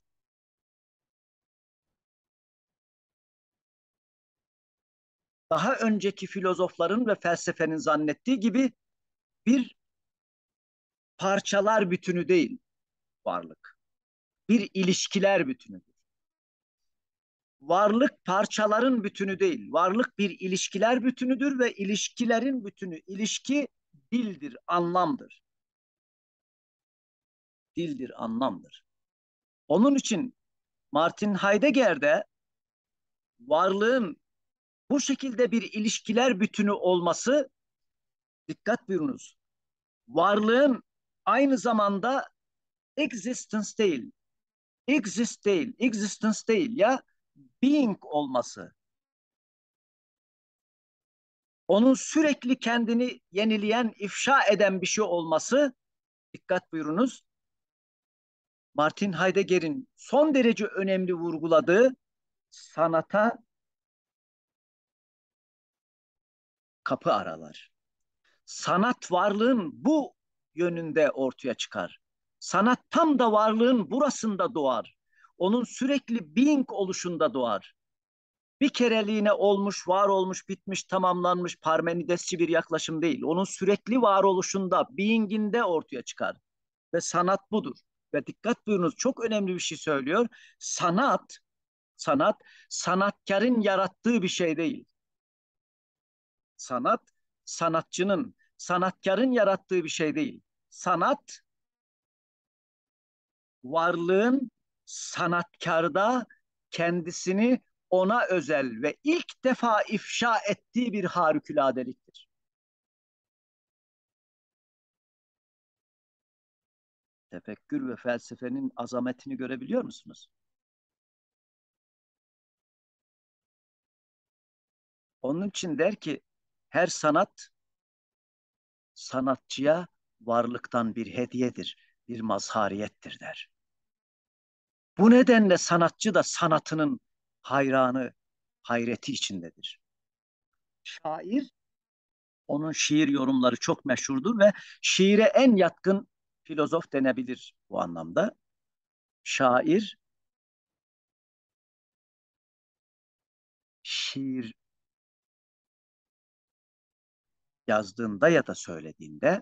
S1: Daha önceki filozofların ve felsefenin zannettiği gibi bir parçalar bütünü değil varlık. Bir ilişkiler bütünüdür. Varlık parçaların bütünü değil. Varlık bir ilişkiler bütünüdür ve ilişkilerin bütünü. İlişki dildir, anlamdır. Dildir, anlamdır. Onun için Martin Heidegger'de varlığın bu şekilde bir ilişkiler bütünü olması, dikkat buyurunuz, varlığın aynı zamanda existence değil, exist değil, existence değil ya being olması, onun sürekli kendini yenileyen, ifşa eden bir şey olması, dikkat buyurunuz, Martin Heidegger'in son derece önemli vurguladığı sanata kapı aralar. Sanat varlığın bu yönünde ortaya çıkar. Sanat tam da varlığın burasında doğar. Onun sürekli being oluşunda doğar. Bir kereliğine olmuş, var olmuş, bitmiş, tamamlanmış Parmenidesçi bir yaklaşım değil. Onun sürekli varoluşunda, being'inde ortaya çıkar. Ve sanat budur. Ve dikkat buyurunuz, çok önemli bir şey söylüyor. Sanat, sanat, sanatkarın yarattığı bir şey değil. Sanat, sanatçının, sanatkarın yarattığı bir şey değil. Sanat, varlığın sanatkarda kendisini ona özel ve ilk defa ifşa ettiği bir harikuladeliktir. Tefekkür ve felsefenin azametini görebiliyor musunuz? Onun için der ki her sanat sanatçıya varlıktan bir hediyedir, bir mazhariyettir der. Bu nedenle sanatçı da sanatının hayranı, hayreti içindedir. Şair, onun şiir yorumları çok meşhurdur ve şiire en yatkın filozof denebilir bu anlamda. Şair, şiir yazdığında ya da söylediğinde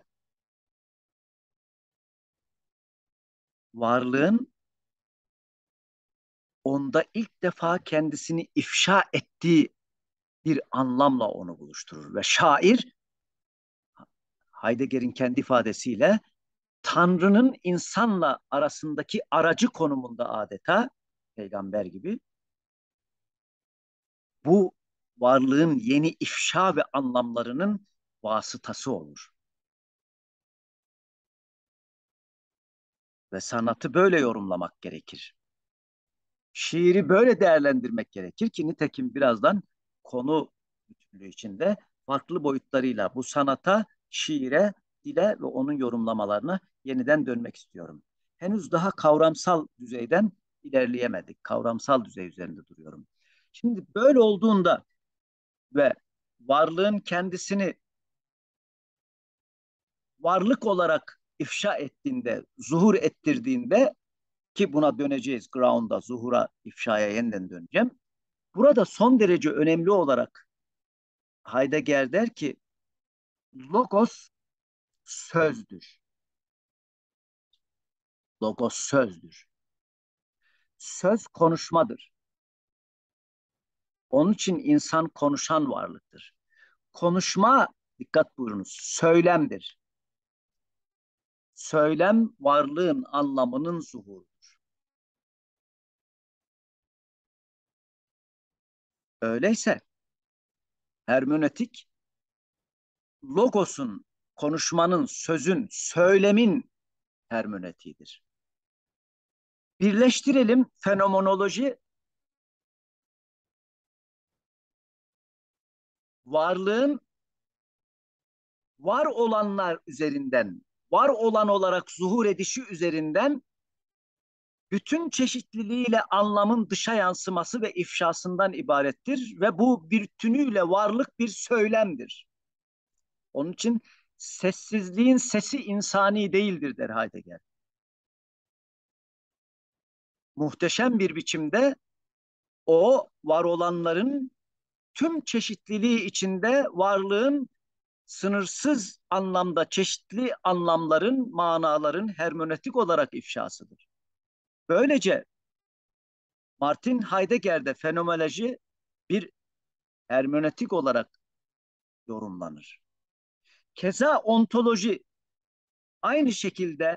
S1: varlığın onda ilk defa kendisini ifşa ettiği bir anlamla onu buluşturur. Ve şair, Heidegger'in kendi ifadesiyle, Tanrı'nın insanla arasındaki aracı konumunda adeta, peygamber gibi, bu varlığın yeni ifşa ve anlamlarının vasıtası olur. Ve sanatı böyle yorumlamak gerekir. Şiiri böyle değerlendirmek gerekir ki nitekim birazdan konu bütünlüğü içinde farklı boyutlarıyla bu sanata, şiire, dile ve onun yorumlamalarına yeniden dönmek istiyorum. Henüz daha kavramsal düzeyden ilerleyemedik. Kavramsal düzey üzerinde duruyorum. Şimdi böyle olduğunda ve varlığın kendisini varlık olarak ifşa ettiğinde, zuhur ettirdiğinde, ki buna döneceğiz, ground'a, zuhura, ifşaya yeniden döneceğim. Burada son derece önemli olarak Heidegger der ki logos sözdür. Logos sözdür. Söz konuşmadır. Onun için insan konuşan varlıktır. Konuşma, dikkat buyurunuz, söylemdir. Söylem varlığın anlamının zuhurudur. Öyleyse hermenötik logosun, konuşmanın, sözün, söylemin hermenötiğidir. Birleştirelim fenomenoloji, varlığın var olanlar üzerinden, var olan olarak zuhur edişi üzerinden bütün çeşitliliğiyle anlamın dışa yansıması ve ifşasından ibarettir ve bu bütünüyle varlık bir söylemdir. Onun için sessizliğin sesi insani değildir der Heidegger. Muhteşem bir biçimde o var olanların tüm çeşitliliği içinde varlığın sınırsız anlamda çeşitli anlamların, manaların hermenötik olarak ifşasıdır. Böylece Martin Heidegger'de fenomenoloji bir hermenötik olarak yorumlanır. Keza ontoloji aynı şekilde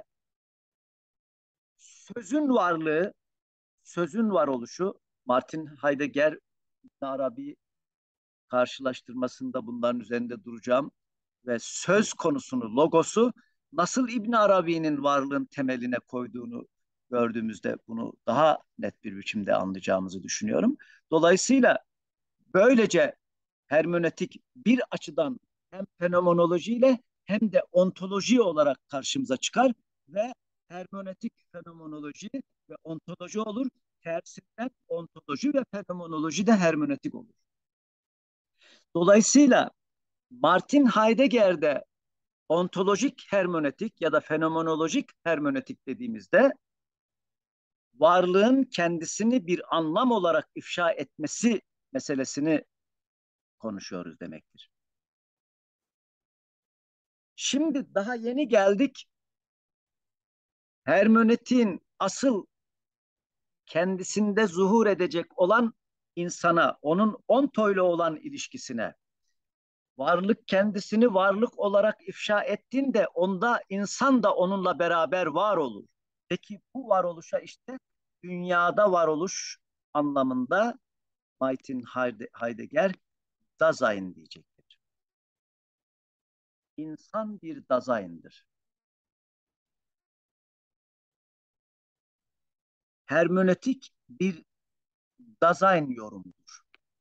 S1: sözün varlığı, sözün varoluşu, Martin Heidegger, İbn Arabi karşılaştırmasında bunların üzerinde duracağım ve söz konusunu, logosu nasıl İbn Arabi'nin varlığın temeline koyduğunu gördüğümüzde bunu daha net bir biçimde anlayacağımızı düşünüyorum. Dolayısıyla böylece hermenötik bir açıdan hem fenomenolojiyle hem de ontoloji olarak karşımıza çıkar ve hermenötik fenomenoloji ve ontoloji olur. Tersinden ontoloji ve fenomenoloji de hermenötik olur. Dolayısıyla Martin Heidegger'de ontolojik hermenötik ya da fenomenolojik hermenötik dediğimizde varlığın kendisini bir anlam olarak ifşa etmesi meselesini konuşuyoruz demektir. Şimdi daha yeni geldik hermenötiğin asıl kendisinde zuhur edecek olan insana, onun ontoyla olan ilişkisine. Varlık kendisini varlık olarak ifşa ettiğinde onda insan da onunla beraber var olur. Peki bu varoluşa işte dünyada varoluş anlamında Martin Heidegger Dasein diyecektir. İnsan bir Dasein'dir. Hermenötik bir Dasein yorumudur.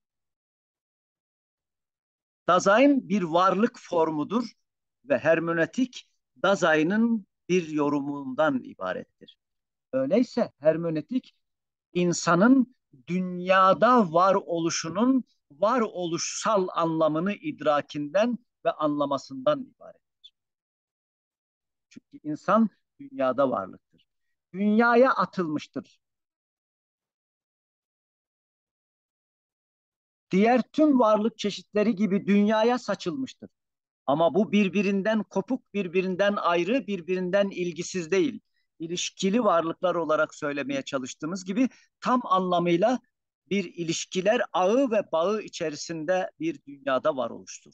S1: Dasein bir varlık formudur ve hermenötik Dasein'in bir yorumundan ibarettir. Öyleyse hermenötik insanın dünyada var oluşunun varoluşsal anlamını idrakinden ve anlamasından ibarettir. Çünkü insan dünyada varlıktır. Dünyaya atılmıştır. Diğer tüm varlık çeşitleri gibi dünyaya saçılmıştır. Ama bu birbirinden kopuk, birbirinden ayrı, birbirinden ilgisiz değil. İlişkili varlıklar olarak söylemeye çalıştığımız gibi tam anlamıyla bir ilişkiler ağı ve bağı içerisinde bir dünyada varoluştur.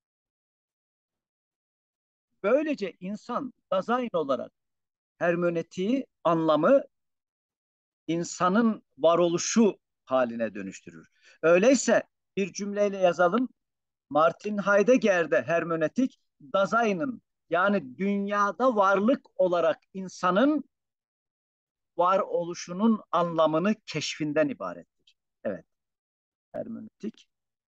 S1: Böylece insan Dasein olarak hermenötiği, anlamı insanın varoluşu haline dönüştürür. Öyleyse bir cümleyle yazalım. Martin Heidegger'de hermenötik Dasein'in, yani dünyada varlık olarak insanın varoluşunun anlamını keşfinden ibarettir. Evet, hermenötik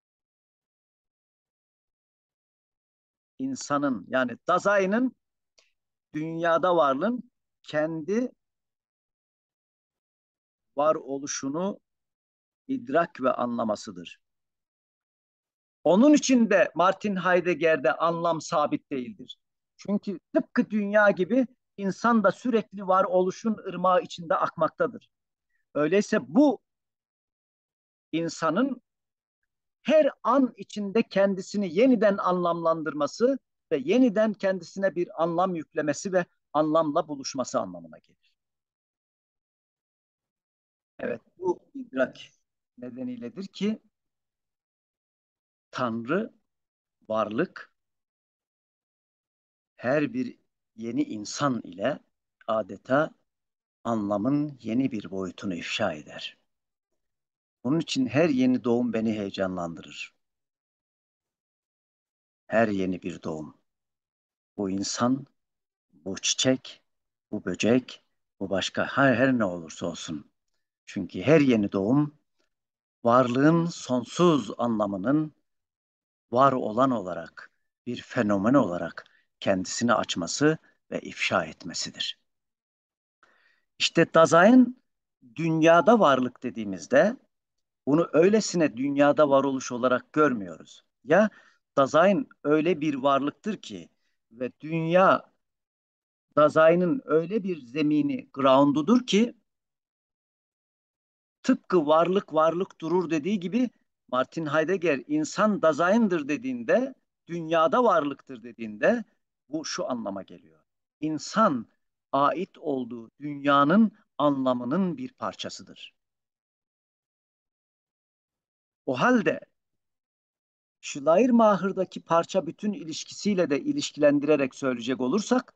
S1: insanın, yani Dasein'in dünyada varlığın kendi varoluşunu idrak ve anlamasıdır. Onun için de Martin Heidegger'de anlam sabit değildir. Çünkü tıpkı dünya gibi insan da sürekli varoluşun ırmağı içinde akmaktadır. Öyleyse bu insanın her an içinde kendisini yeniden anlamlandırması ve yeniden kendisine bir anlam yüklemesi ve anlamla buluşması anlamına gelir. Evet, bu idrak nedeniyledir ki Tanrı, varlık her bir yeni insan ile adeta anlamın yeni bir boyutunu ifşa eder. Bunun için her yeni doğum beni heyecanlandırır. Her yeni bir doğum. Bu insan, bu çiçek, bu böcek, bu başka her, her ne olursa olsun. Çünkü her yeni doğum varlığın sonsuz anlamının var olan olarak, bir fenomen olarak kendisini açması ve ifşa etmesidir. İşte Dasein dünyada varlık dediğimizde bunu öylesine dünyada varoluş olarak görmüyoruz. Ya Dasein öyle bir varlıktır ki ve dünya Dasein'in öyle bir zemini, ground'udur ki tıpkı varlık varlık durur dediği gibi Martin Heidegger insan Dasein'dir dediğinde, dünyada varlıktır dediğinde bu şu anlama geliyor. İnsan ait olduğu dünyanın anlamının bir parçasıdır. O halde Schleiermacher'daki parça bütün ilişkisiyle de ilişkilendirerek söyleyecek olursak,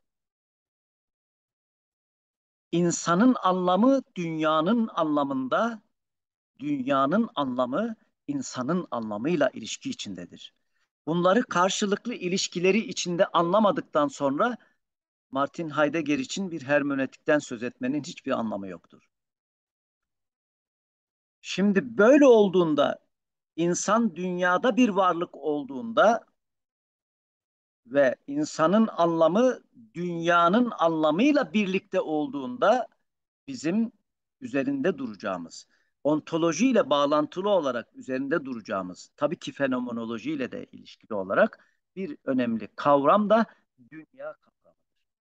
S1: insanın anlamı dünyanın anlamında, dünyanın anlamı insanın anlamıyla ilişki içindedir. Bunları karşılıklı ilişkileri içinde anlamadıktan sonra Martin Heidegger için bir hermenötikten söz etmenin hiçbir anlamı yoktur. Şimdi böyle olduğunda, insan dünyada bir varlık olduğunda ve insanın anlamı dünyanın anlamıyla birlikte olduğunda bizim üzerinde duracağımız, ontolojiyle bağlantılı olarak üzerinde duracağımız, tabii ki fenomenolojiyle de ilişkili olarak bir önemli kavram da dünya kavramı.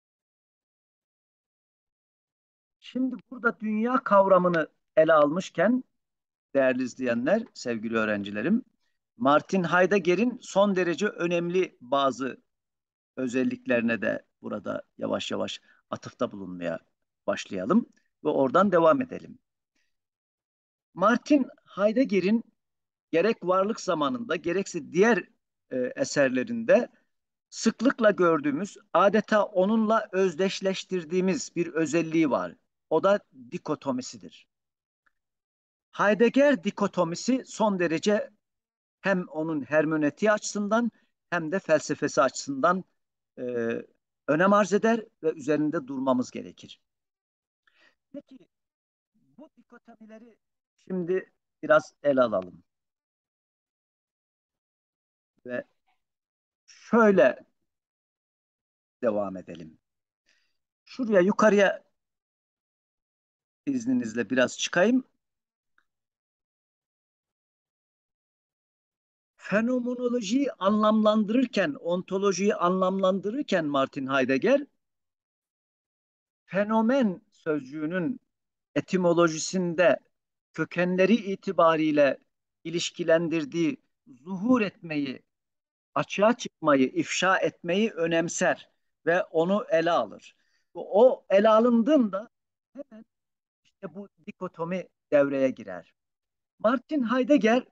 S1: Şimdi burada dünya kavramını ele almışken değerli izleyenler, sevgili öğrencilerim, Martin Heidegger'in son derece önemli bazı özelliklerine de burada yavaş yavaş atıfta bulunmaya başlayalım ve oradan devam edelim. Martin Heidegger'in gerek varlık zamanında gerekse diğer e, eserlerinde sıklıkla gördüğümüz, adeta onunla özdeşleştirdiğimiz bir özelliği var. O da dikotomisidir. Heidegger dikotomisi son derece hem onun hermenötiği açısından hem de felsefesi açısından e, önem arz eder ve üzerinde durmamız gerekir. Peki bu dikotomileri şimdi biraz ele alalım ve şöyle devam edelim. Şuraya yukarıya izninizle biraz çıkayım. Fenomenolojiyi anlamlandırırken, ontolojiyi anlamlandırırken Martin Heidegger, fenomen sözcüğünün etimolojisinde kökenleri itibariyle ilişkilendirdiği zuhur etmeyi, açığa çıkmayı, ifşa etmeyi önemser ve onu ele alır. O ele alındığında hemen işte bu dikotomi devreye girer. Martin Heidegger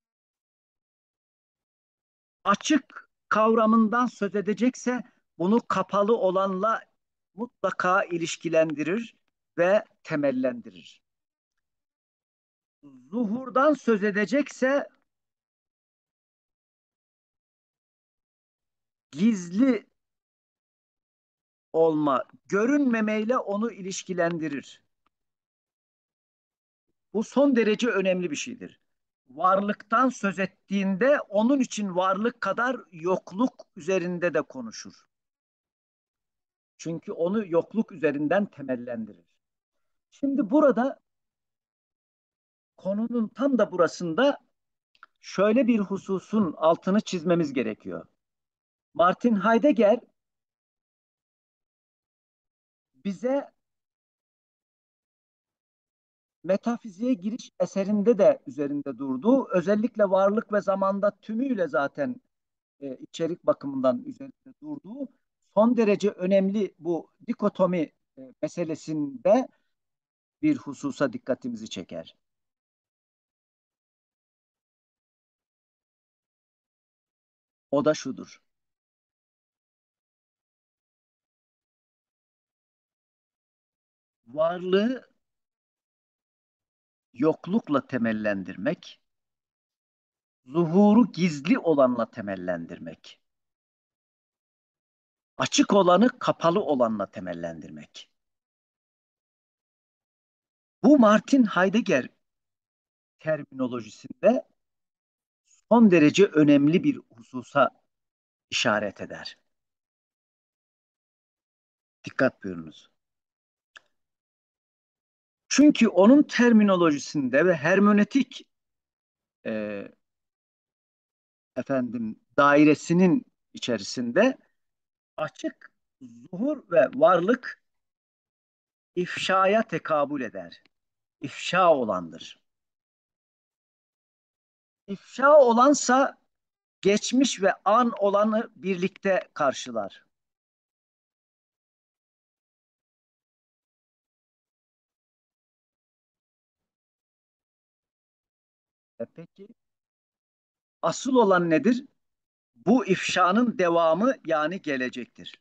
S1: açık kavramından söz edecekse bunu kapalı olanla mutlaka ilişkilendirir ve temellendirir. Zuhurdan söz edecekse gizli olma, görünmemeyle onu ilişkilendirir. Bu son derece önemli bir şeydir. Varlıktan söz ettiğinde onun için varlık kadar yokluk üzerinde de konuşur. Çünkü onu yokluk üzerinden temellendirir. Şimdi burada konunun tam da burasında şöyle bir hususun altını çizmemiz gerekiyor. Martin Heidegger bize metafiziğe giriş eserinde de üzerinde durduğu, özellikle varlık ve zamanda tümüyle zaten e, içerik bakımından üzerinde durduğu son derece önemli bu dikotomi e, meselesinde bir hususa dikkatimizi çeker. O da şudur. Varlığı yoklukla temellendirmek, zuhuru gizli olanla temellendirmek, açık olanı kapalı olanla temellendirmek. Bu Martin Heidegger terminolojisinde son derece önemli bir hususa işaret eder. Dikkat buyurunuz. Çünkü onun terminolojisinde ve hermenötik e, efendim dairesinin içerisinde açık, zuhur ve varlık ifşaya tekabül eder. İfşa olandır. İfşa olansa geçmiş ve an olanı birlikte karşılar. E peki asıl olan nedir? Bu ifşanın devamı yani gelecektir.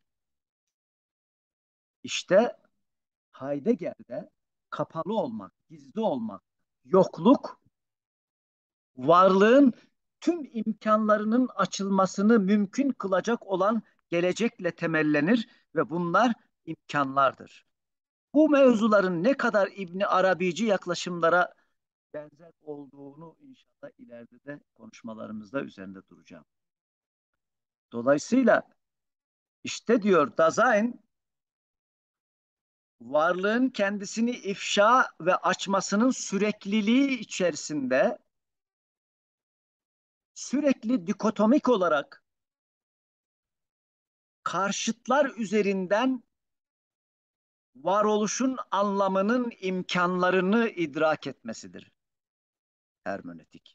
S1: İşte Heidegger'de kapalı olmak, gizli olmak, yokluk, varlığın tüm imkanlarının açılmasını mümkün kılacak olan gelecekle temellenir ve bunlar imkanlardır. Bu mevzuların ne kadar İbni Arabici yaklaşımlara benzer olduğunu inşallah ileride de konuşmalarımızda üzerinde duracağım. Dolayısıyla işte diyor Dasein, varlığın kendisini ifşa ve açmasının sürekliliği içerisinde sürekli dikotomik olarak karşıtlar üzerinden varoluşun anlamının imkanlarını idrak etmesidir hermenötik.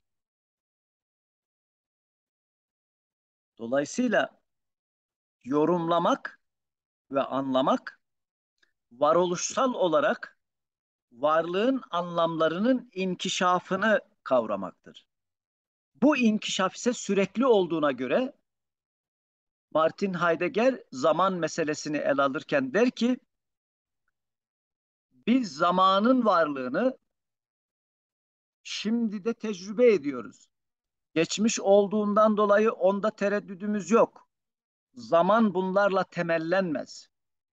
S1: Dolayısıyla yorumlamak ve anlamak varoluşsal olarak varlığın anlamlarının inkişafını kavramaktır. Bu inkişaf ise sürekli olduğuna göre Martin Heidegger zaman meselesini ele alırken der ki biz zamanın varlığını şimdi de tecrübe ediyoruz. Geçmiş olduğundan dolayı onda tereddüdümüz yok. Zaman bunlarla temellenmez.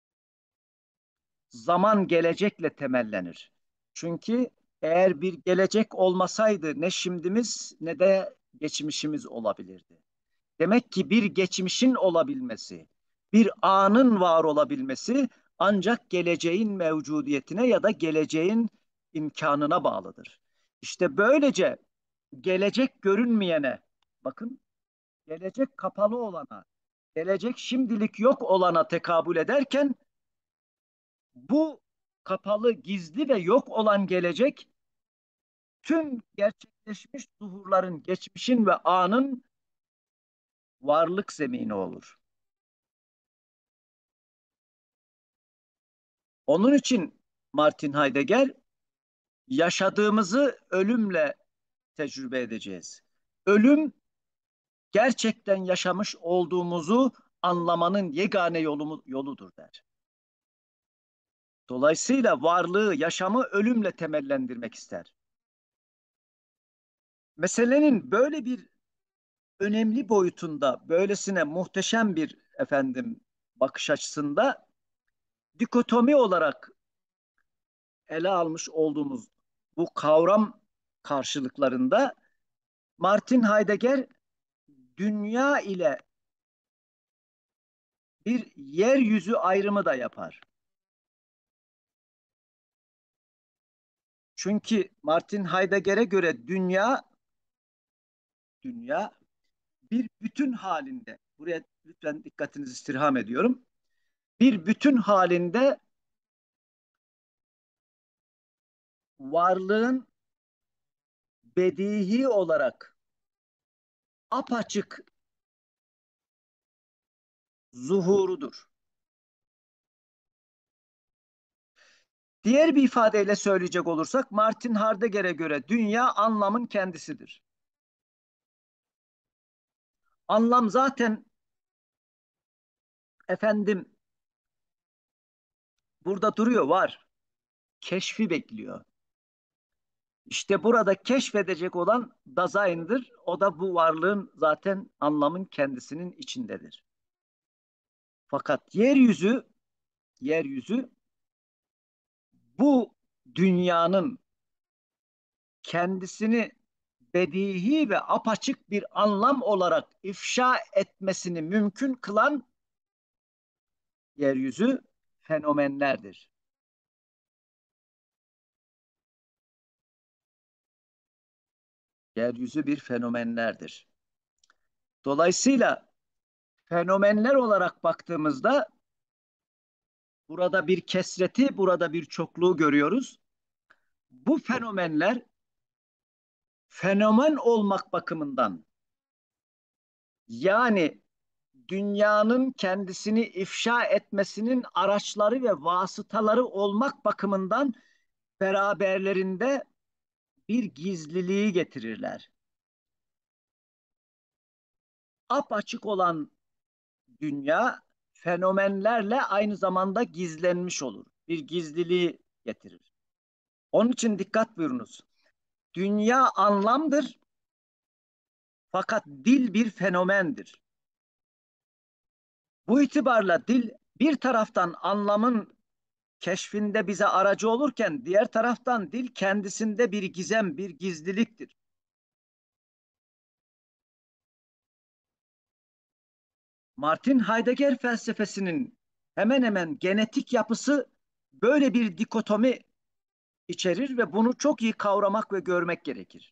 S1: Zaman gelecekle temellenir. Çünkü eğer bir gelecek olmasaydı ne şimdimiz ne de geçmişimiz olabilirdi. Demek ki bir geçmişin olabilmesi, bir anın var olabilmesi ancak geleceğin mevcudiyetine ya da geleceğin imkanına bağlıdır. İşte böylece gelecek görünmeyene, bakın gelecek kapalı olana, gelecek şimdilik yok olana tekabül ederken bu kapalı, gizli ve yok olan gelecek tüm gerçekleşmiş zuhurların, geçmişin ve anın varlık zemini olur. Onun için Martin Heidegger yaşadığımızı ölümle tecrübe edeceğiz. Ölüm gerçekten yaşamış olduğumuzu anlamanın yegane yolu, yoludur der. Dolayısıyla varlığı, yaşamı ölümle temellendirmek ister. Meselenin böyle bir önemli boyutunda, böylesine muhteşem bir efendim bakış açısında dikotomi olarak ele almış olduğumuz bu kavram karşılıklarında Martin Heidegger dünya ile bir yeryüzü ayrımı da yapar. Çünkü Martin Heidegger'e göre dünya dünya bir bütün halinde, buraya lütfen dikkatinizi istirham ediyorum. Bir bütün halinde varlığın bedihi olarak apaçık zuhurudur. Diğer bir ifadeyle söyleyecek olursak Martin Heidegger'e göre dünya anlamın kendisidir. Anlam zaten efendim burada duruyor, var. Keşfi bekliyor. İşte burada keşfedecek olan Dasein'dir. O da bu varlığın zaten anlamın kendisinin içindedir. Fakat yeryüzü, yeryüzü bu dünyanın kendisini bedihi ve apaçık bir anlam olarak ifşa etmesini mümkün kılan yeryüzü fenomenlerdir. Yeryüzü bir fenomenlerdir. Dolayısıyla fenomenler olarak baktığımızda burada bir kesreti, burada bir çokluğu görüyoruz. Bu fenomenler fenomen olmak bakımından, yani dünyanın kendisini ifşa etmesinin araçları ve vasıtaları olmak bakımından beraberlerinde bir gizliliği getirirler. Apaçık olan dünya fenomenlerle aynı zamanda gizlenmiş olur. Bir gizliliği getirir. Onun için dikkat buyurunuz. Dünya anlamdır, fakat dil bir fenomendir. Bu itibarla dil bir taraftan anlamın keşfinde bize aracı olurken diğer taraftan dil kendisinde bir gizem, bir gizliliktir. Martin Heidegger felsefesinin hemen hemen genetik yapısı böyle bir dikotomi içerir ve bunu çok iyi kavramak ve görmek gerekir.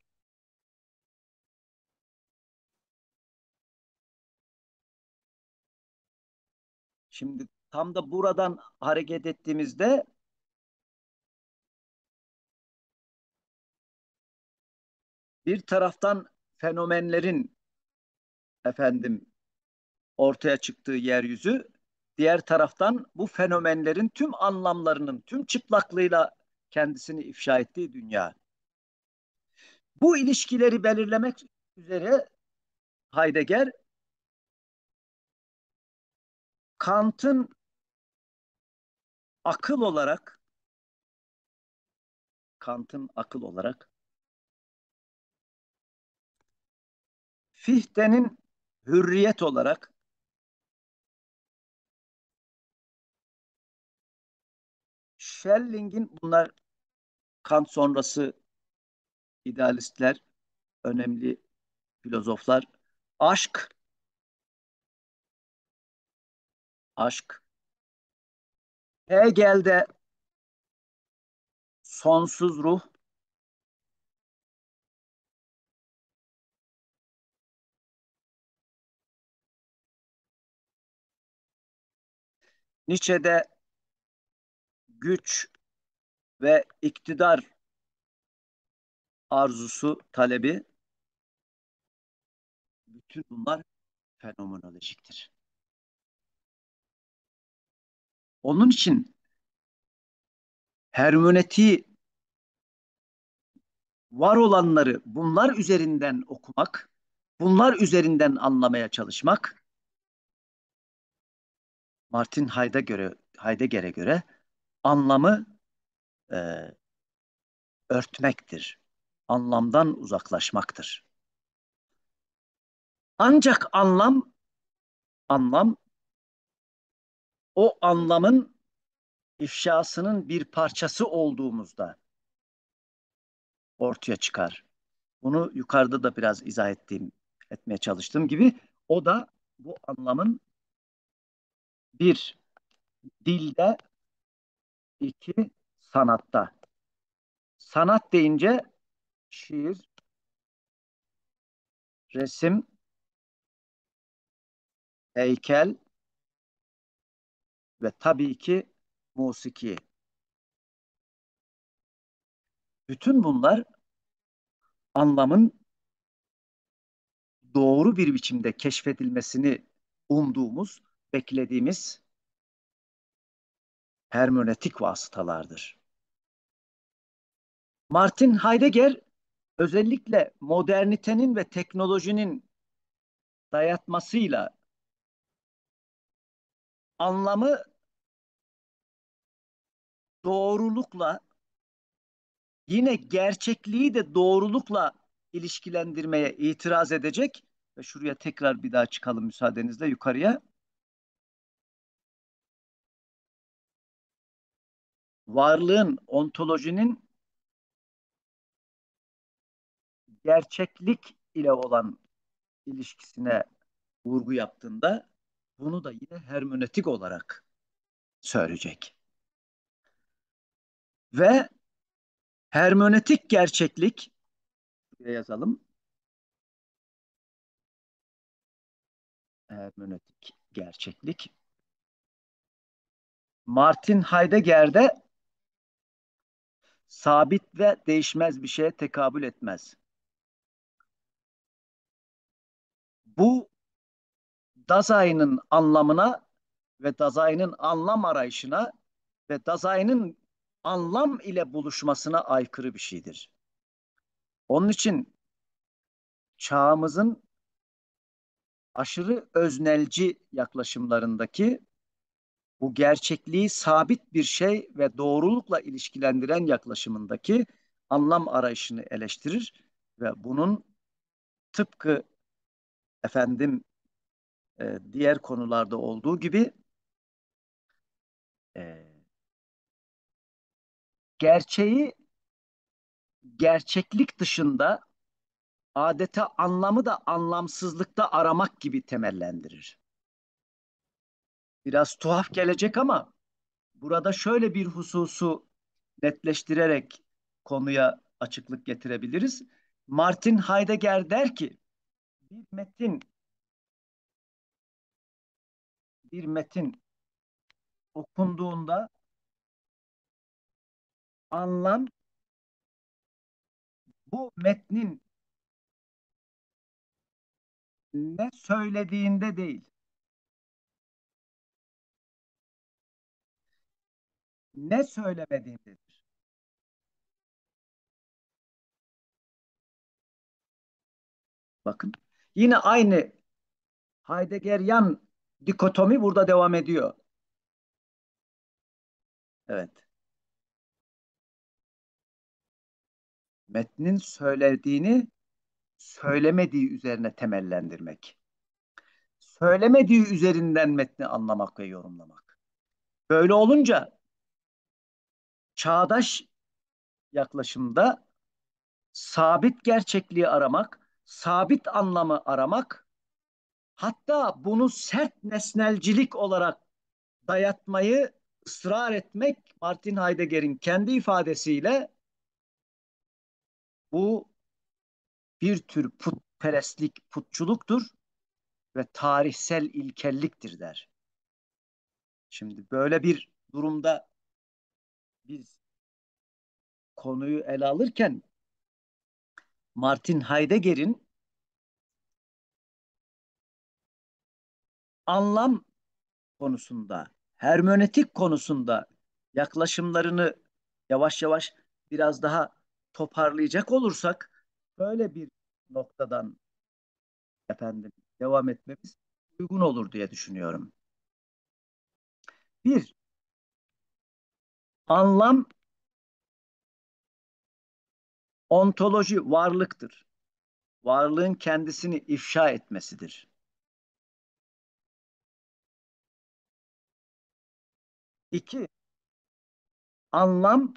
S1: Şimdi tam da buradan hareket ettiğimizde bir taraftan fenomenlerin efendim ortaya çıktığı yeryüzü, diğer taraftan bu fenomenlerin tüm anlamlarının tüm çıplaklığıyla kendisini ifşa ettiği dünya. Bu ilişkileri belirlemek üzere Heidegger Kant'ın akıl olarak Kant'ın akıl olarak Fichte'nin hürriyet olarak Schelling'in, bunlar Kant sonrası idealistler, önemli filozoflar, aşk, aşk, Hegel'de sonsuz ruh, Nietzsche'de güç ve iktidar arzusu, talebi, bütün bunlar fenomenolojiktir. Onun için hermenötiği var olanları bunlar üzerinden okumak, bunlar üzerinden anlamaya çalışmak, Martin Heidegger'e Heidegger'e göre anlamı e, örtmektir. Anlamdan uzaklaşmaktır. Ancak anlam, anlam o anlamın ifşasının bir parçası olduğumuzda ortaya çıkar. Bunu yukarıda da biraz izah ettiğim, etmeye çalıştığım gibi o da bu anlamın bir dilde, iki sanatta. Sanat deyince şiir, resim, heykel ve tabii ki musiki. Bütün bunlar anlamın doğru bir biçimde keşfedilmesini umduğumuz, beklediğimiz hermenötik vasıtalardır. Martin Heidegger özellikle modernitenin ve teknolojinin dayatmasıyla anlamı doğrulukla, yine gerçekliği de doğrulukla ilişkilendirmeye itiraz edecek ve şuraya tekrar bir daha çıkalım müsaadenizle yukarıya. Varlığın, ontolojinin gerçeklik ile olan ilişkisine vurgu yaptığında bunu da yine hermenötik olarak söyleyecek. Ve hermenötik gerçeklik, buraya yazalım, hermenötik gerçeklik, Martin Heidegger'de sabit ve değişmez bir şeye tekabül etmez. Bu Dasein anlamına ve Dasein'in anlam arayışına ve Dasein'in anlam ile buluşmasına aykırı bir şeydir. Onun için çağımızın aşırı öznelci yaklaşımlarındaki bu gerçekliği sabit bir şey ve doğrulukla ilişkilendiren yaklaşımındaki anlam arayışını eleştirir ve bunun tıpkı efendim e, diğer konularda olduğu gibi e, gerçeği gerçeklik dışında adeta anlamı da anlamsızlıkta aramak gibi temellendirir. Biraz tuhaf gelecek ama burada şöyle bir hususu netleştirerek konuya açıklık getirebiliriz. Martin Heidegger der ki bir metin bir metin okunduğunda anlam bu metnin ne söylediğinde değil, ne söylemediğindedir. Bakın yine aynı Heideggerian dikotomi burada devam ediyor. Evet. Metnin söylediğini söylemediği üzerine temellendirmek. Söylemediği üzerinden metni anlamak ve yorumlamak. Böyle olunca çağdaş yaklaşımda sabit gerçekliği aramak, sabit anlamı aramak, hatta bunu sert nesnelcilik olarak dayatmayı ısrar etmek Martin Heidegger'in kendi ifadesiyle bu bir tür putperestlik, putçuluktur ve tarihsel ilkelliktir der. Şimdi böyle bir durumda biz konuyu ele alırken Martin Heidegger'in anlam konusunda, hermenötik konusunda yaklaşımlarını yavaş yavaş biraz daha toparlayacak olursak böyle bir noktadan efendim devam etmemiz uygun olur diye düşünüyorum. Bir, anlam ontoloji varlıktır. Varlığın kendisini ifşa etmesidir. İki, anlam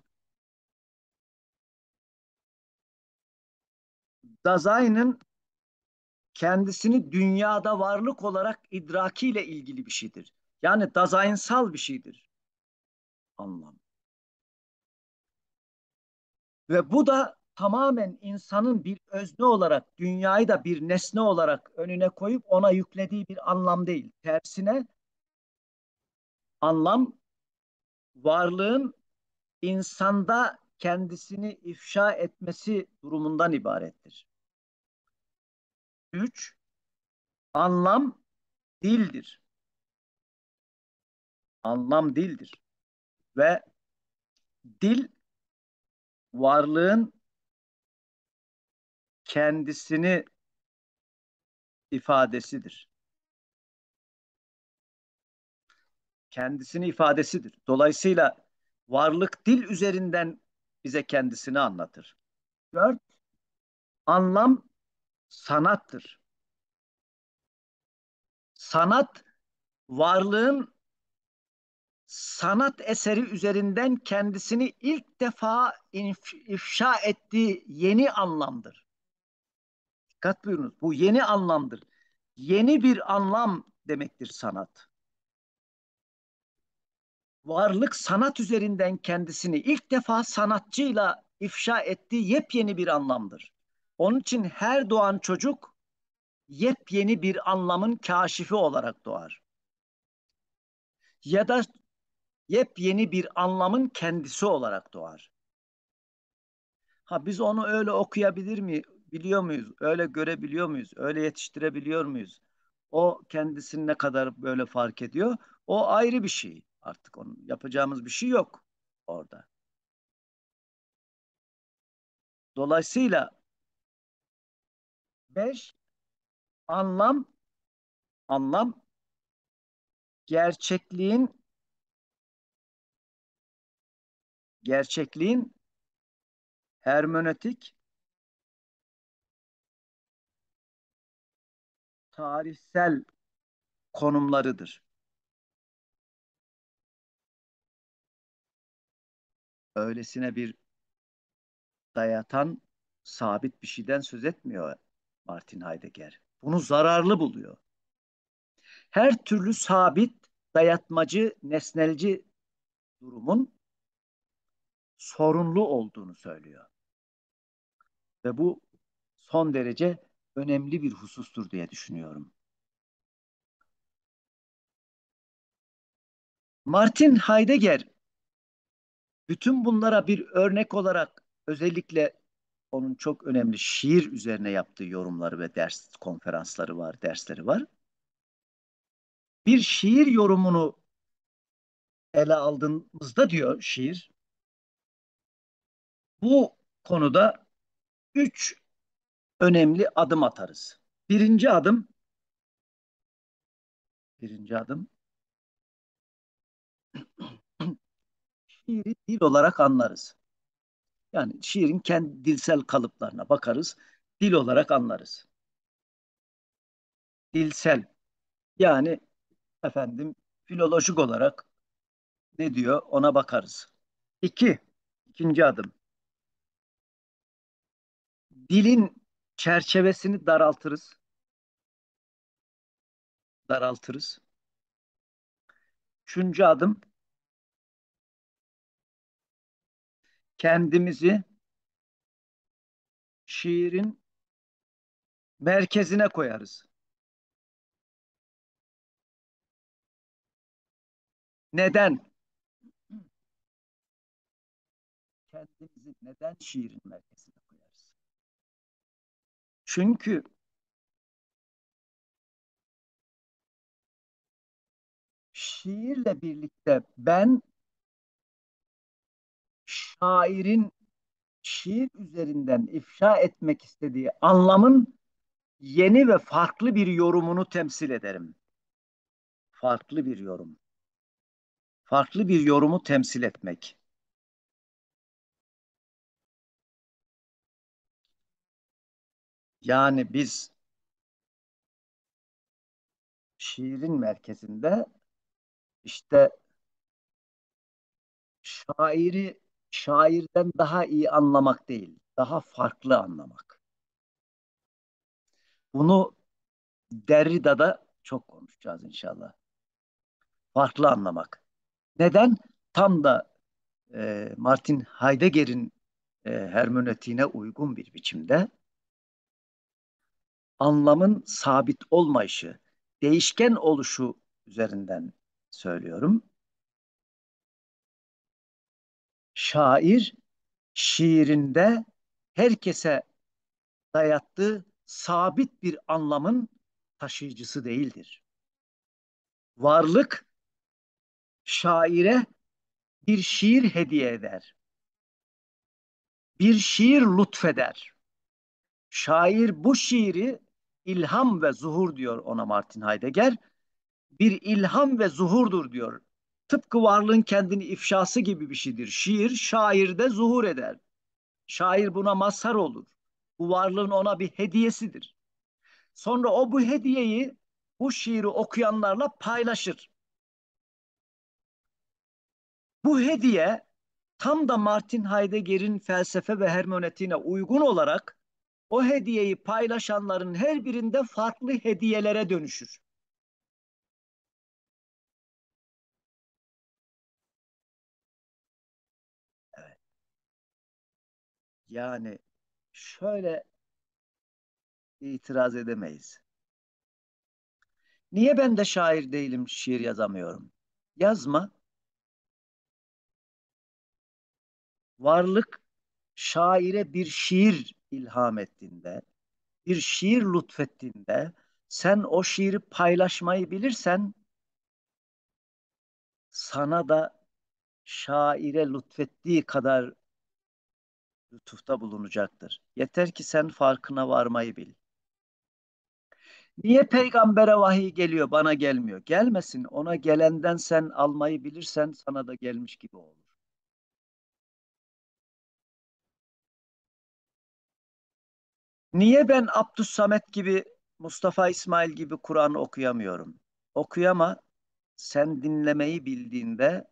S1: Dazai'nin kendisini dünyada varlık olarak idrakiyle ilgili bir şeydir. Yani Dazainsal bir şeydir anlam. Ve bu da tamamen insanın bir özne olarak, dünyayı da bir nesne olarak önüne koyup ona yüklediği bir anlam değil. Tersine anlam varlığın insanda kendisini ifşa etmesi durumundan ibarettir. Üç, anlam dildir. Anlam dildir. Ve dil varlığın kendisini ifadesidir. Kendisini ifadesidir. Dolayısıyla varlık dil üzerinden bize kendisini anlatır. Dört, anlam sanattır. Sanat, varlığın sanat eseri üzerinden kendisini ilk defa ifşa ettiği yeni anlamdır. Dikkat buyurunuz. Bu yeni anlamdır. Yeni bir anlam demektir sanat. Varlık sanat üzerinden kendisini ilk defa sanatçıyla ifşa ettiği yepyeni bir anlamdır. Onun için her doğan çocuk yepyeni bir anlamın kaşifi olarak doğar. Ya da yepyeni bir anlamın kendisi olarak doğar. Ha biz onu öyle okuyabilir mi? Biliyor muyuz? Öyle görebiliyor muyuz? Öyle yetiştirebiliyor muyuz? O kendisini ne kadar böyle fark ediyor? O ayrı bir şey. Artık onun yapacağımız bir şey yok orada. Dolayısıyla beş, anlam anlam gerçekliğin gerçekliğin hermenötik, tarihsel konumlarıdır. Öylesine bir dayatan sabit bir şeyden söz etmiyor Martin Heidegger. Bunu zararlı buluyor. Her türlü sabit, dayatmacı, nesnelci durumun sorunlu olduğunu söylüyor. Ve bu son derece önemli bir husustur diye düşünüyorum. Martin Heidegger bütün bunlara bir örnek olarak özellikle onun çok önemli şiir üzerine yaptığı yorumları ve ders konferansları var, dersleri var. Bir şiir yorumunu ele aldığımızda diyor şiir, bu konuda üç önemli adım atarız. Birinci adım, birinci adım şiiri dil olarak anlarız. Yani şiirin kendi dilsel kalıplarına bakarız, dil olarak anlarız. Dilsel, yani efendim filolojik olarak ne diyor ona bakarız. İki, ikinci adım, dilin çerçevesini daraltırız, daraltırız. Üçüncü adım, kendimizi şiirin merkezine koyarız. Neden? Kendimizi neden şiirin merkezine koyarız? Çünkü şiirle birlikte ben şairin şiir üzerinden ifşa etmek istediği anlamın yeni ve farklı bir yorumunu temsil ederim. Farklı bir yorum. Farklı bir yorumu temsil etmek. Yani biz şiirin merkezinde işte şairi şairden daha iyi anlamak değil, daha farklı anlamak. Bunu Derrida'da çok konuşacağız inşallah. Farklı anlamak. Neden? Tam da e, Martin Heidegger'in e, hermeneutiğine uygun bir biçimde anlamın sabit olmayışı, değişken oluşu üzerinden söylüyorum. Şair şiirinde herkese dayattığı sabit bir anlamın taşıyıcısı değildir. Varlık şaire bir şiir hediye eder. Bir şiir lütfeder. Şair bu şiiri ilham ve zuhur diyor ona Martin Heidegger. Bir ilham ve zuhurdur diyor. Tıpkı varlığın kendini ifşası gibi bir şeydir. Şiir şairde zuhur eder. Şair buna mazhar olur. Bu varlığın ona bir hediyesidir. Sonra o bu hediyeyi bu şiiri okuyanlarla paylaşır. Bu hediye tam da Martin Heidegger'in felsefe ve hermeneutiğine uygun olarak o hediyeyi paylaşanların her birinde farklı hediyelere dönüşür. Evet. Yani şöyle itiraz edemeyiz. Niye ben de şair değilim, şiir yazamıyorum? Yazma. Varlık şaire bir şiir ilham ettiğinde, bir şiir lütfettiğinde, sen o şiiri paylaşmayı bilirsen, sana da şaire lütfettiği kadar lütufta bulunacaktır. Yeter ki sen farkına varmayı bil. Niye peygambere vahiy geliyor, bana gelmiyor? Gelmesin. Ona gelenden sen almayı bilirsen sana da gelmiş gibi olur. Niye ben Abdüssamet gibi, Mustafa İsmail gibi Kur'an okuyamıyorum? Okuyama. Sen dinlemeyi bildiğinde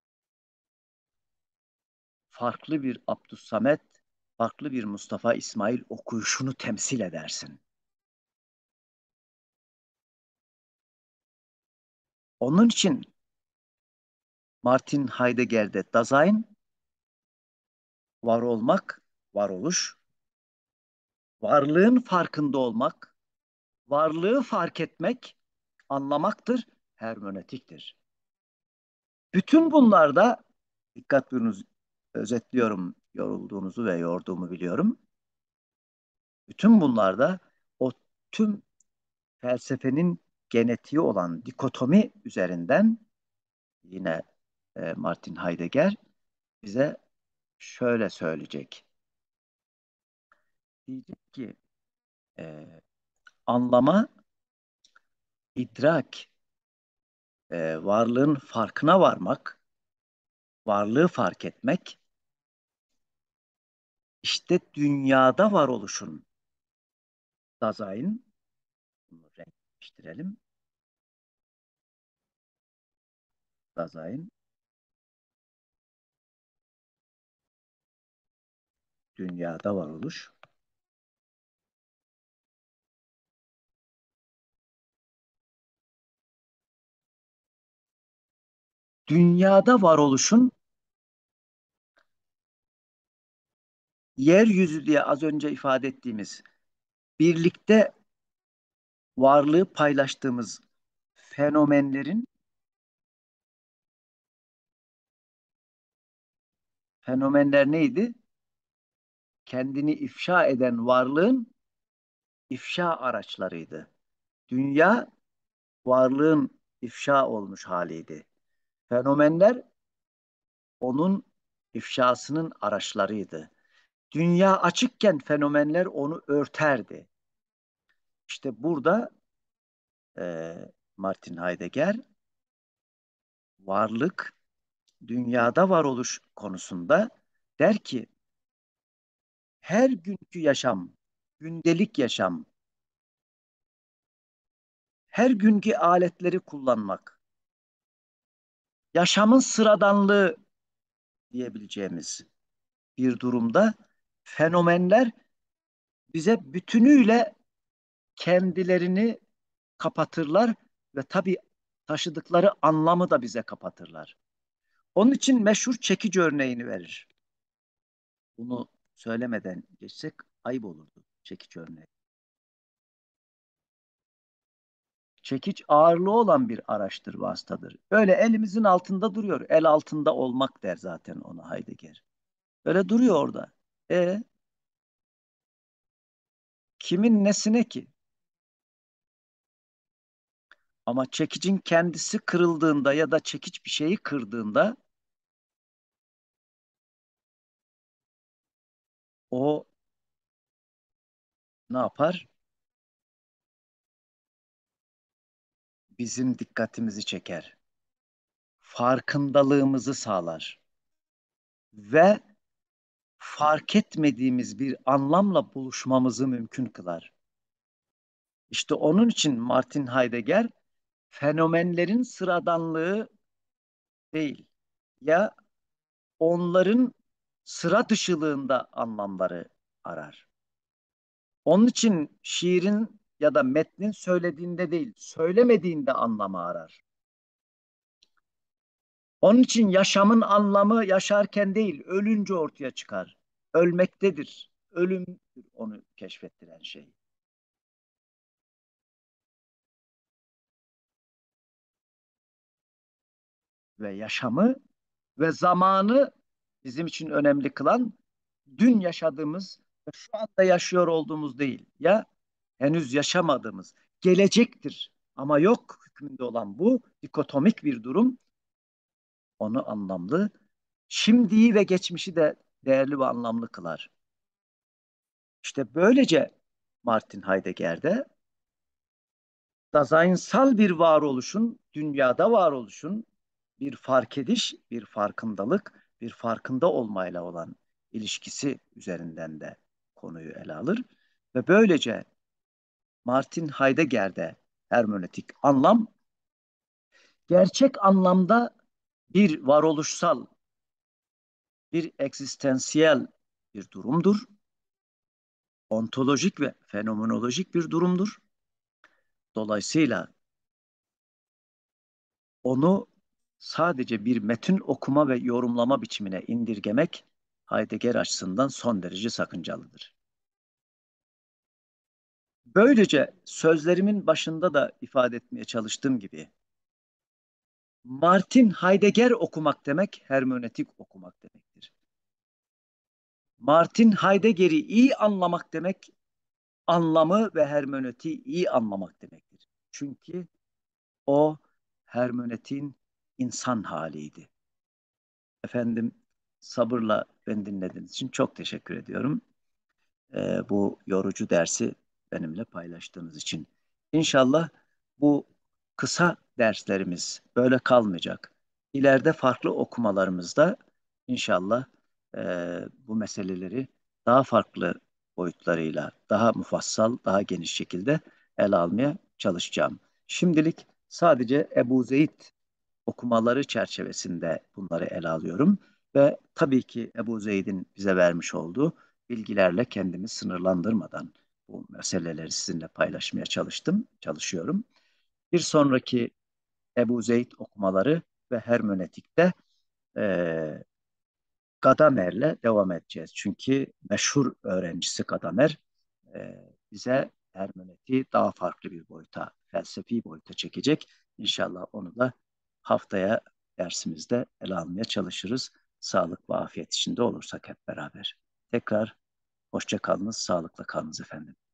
S1: farklı bir Abdüssamet, farklı bir Mustafa İsmail okuyuşunu temsil edersin. Onun için Martin Heidegger'de Dasein, var olmak, varoluş, varlığın farkında olmak, varlığı fark etmek, anlamaktır, hermenötiktir. Bütün bunlarda, dikkat buyurunuz, özetliyorum, yorulduğunuzu ve yorduğumu biliyorum. Bütün bunlarda o tüm felsefenin genetiği olan dikotomi üzerinden yine e, Martin Heidegger bize şöyle söyleyecek. Diyecek ki e, anlama, idrak, e, varlığın farkına varmak, varlığı fark etmek, işte dünyada varoluşun Dasein, bunu renkleştirelim, Dasein, dünyada varoluş, dünyada varoluşun yeryüzü diye az önce ifade ettiğimiz birlikte varlığı paylaştığımız fenomenlerin, fenomenler neydi? Kendini ifşa eden varlığın ifşa araçlarıydı. Dünya varlığın ifşa olmuş haliydi. Fenomenler onun ifşasının araçlarıydı. Dünya açıkken fenomenler onu örterdi. İşte burada e, Martin Heidegger varlık, dünyada varoluş konusunda der ki her günkü yaşam, gündelik yaşam, her günkü aletleri kullanmak, yaşamın sıradanlığı diyebileceğimiz bir durumda fenomenler bize bütünüyle kendilerini kapatırlar ve tabii taşıdıkları anlamı da bize kapatırlar. Onun için meşhur çekici örneğini verir. Bunu söylemeden geçsek ayıp olurdu çekiç örneği. Çekiç ağırlığı olan bir araçtır, vasıtadır. Öyle elimizin altında duruyor. El altında olmak der zaten ona Heidegger. Öyle duruyor orada. E kimin nesine ki? Ama çekicin kendisi kırıldığında ya da çekiç bir şeyi kırdığında o ne yapar? Bizim dikkatimizi çeker. Farkındalığımızı sağlar. Ve fark etmediğimiz bir anlamla buluşmamızı mümkün kılar. İşte onun için Martin Heidegger fenomenlerin sıradanlığı değil, ya onların sıra dışılığında anlamları arar. Onun için şiirin ya da metnin söylediğinde değil, söylemediğinde anlamı arar. Onun için yaşamın anlamı yaşarken değil, ölünce ortaya çıkar. Ölmektedir. Ölümdür onu keşfettiren şey. Ve yaşamı ve zamanı bizim için önemli kılan dün yaşadığımız ve şu anda yaşıyor olduğumuz değil. Ya henüz yaşamadığımız, gelecektir ama yok hükmünde olan bu dikotomik bir durum onu anlamlı. Şimdiyi ve geçmişi de değerli ve anlamlı kılar. İşte böylece Martin Heidegger'de dazainsal bir varoluşun, dünyada varoluşun bir fark ediş, bir farkındalık, bir farkında olmayla olan ilişkisi üzerinden de konuyu ele alır. Ve böylece Martin Heidegger'de hermenötik anlam gerçek anlamda bir varoluşsal, bir egzistansiyel bir durumdur. Ontolojik ve fenomenolojik bir durumdur. Dolayısıyla onu sadece bir metin okuma ve yorumlama biçimine indirgemek Heidegger açısından son derece sakıncalıdır. Böylece sözlerimin başında da ifade etmeye çalıştığım gibi Martin Heidegger okumak demek hermenötik okumak demektir. Martin Heidegger'i iyi anlamak demek anlamı ve hermenötiği iyi anlamak demektir. Çünkü o hermenötiğin insan haliydi. Efendim sabırla beni dinlediğiniz için çok teşekkür ediyorum. Ee, bu yorucu dersi benimle paylaştığınız için. İnşallah bu kısa derslerimiz böyle kalmayacak. İleride farklı okumalarımızda inşallah e, bu meseleleri daha farklı boyutlarıyla, daha mufassal, daha geniş şekilde ele almaya çalışacağım. Şimdilik sadece Ebu Zeyd okumaları çerçevesinde bunları ele alıyorum ve tabii ki Ebu Zeyd'in bize vermiş olduğu bilgilerle kendimi sınırlandırmadan bu meseleleri sizinle paylaşmaya çalıştım, çalışıyorum. Bir sonraki Ebu Zeyd okumaları ve hermenötikte e, Gadamer'le devam edeceğiz. Çünkü meşhur öğrencisi Gadamer e, bize hermeneutiği daha farklı bir boyuta, felsefi boyuta çekecek. İnşallah onu da haftaya dersimizde ele almaya çalışırız. Sağlık ve afiyet içinde olursak hep beraber. Tekrar hoşça kalınız, sağlıkla kalınız efendim.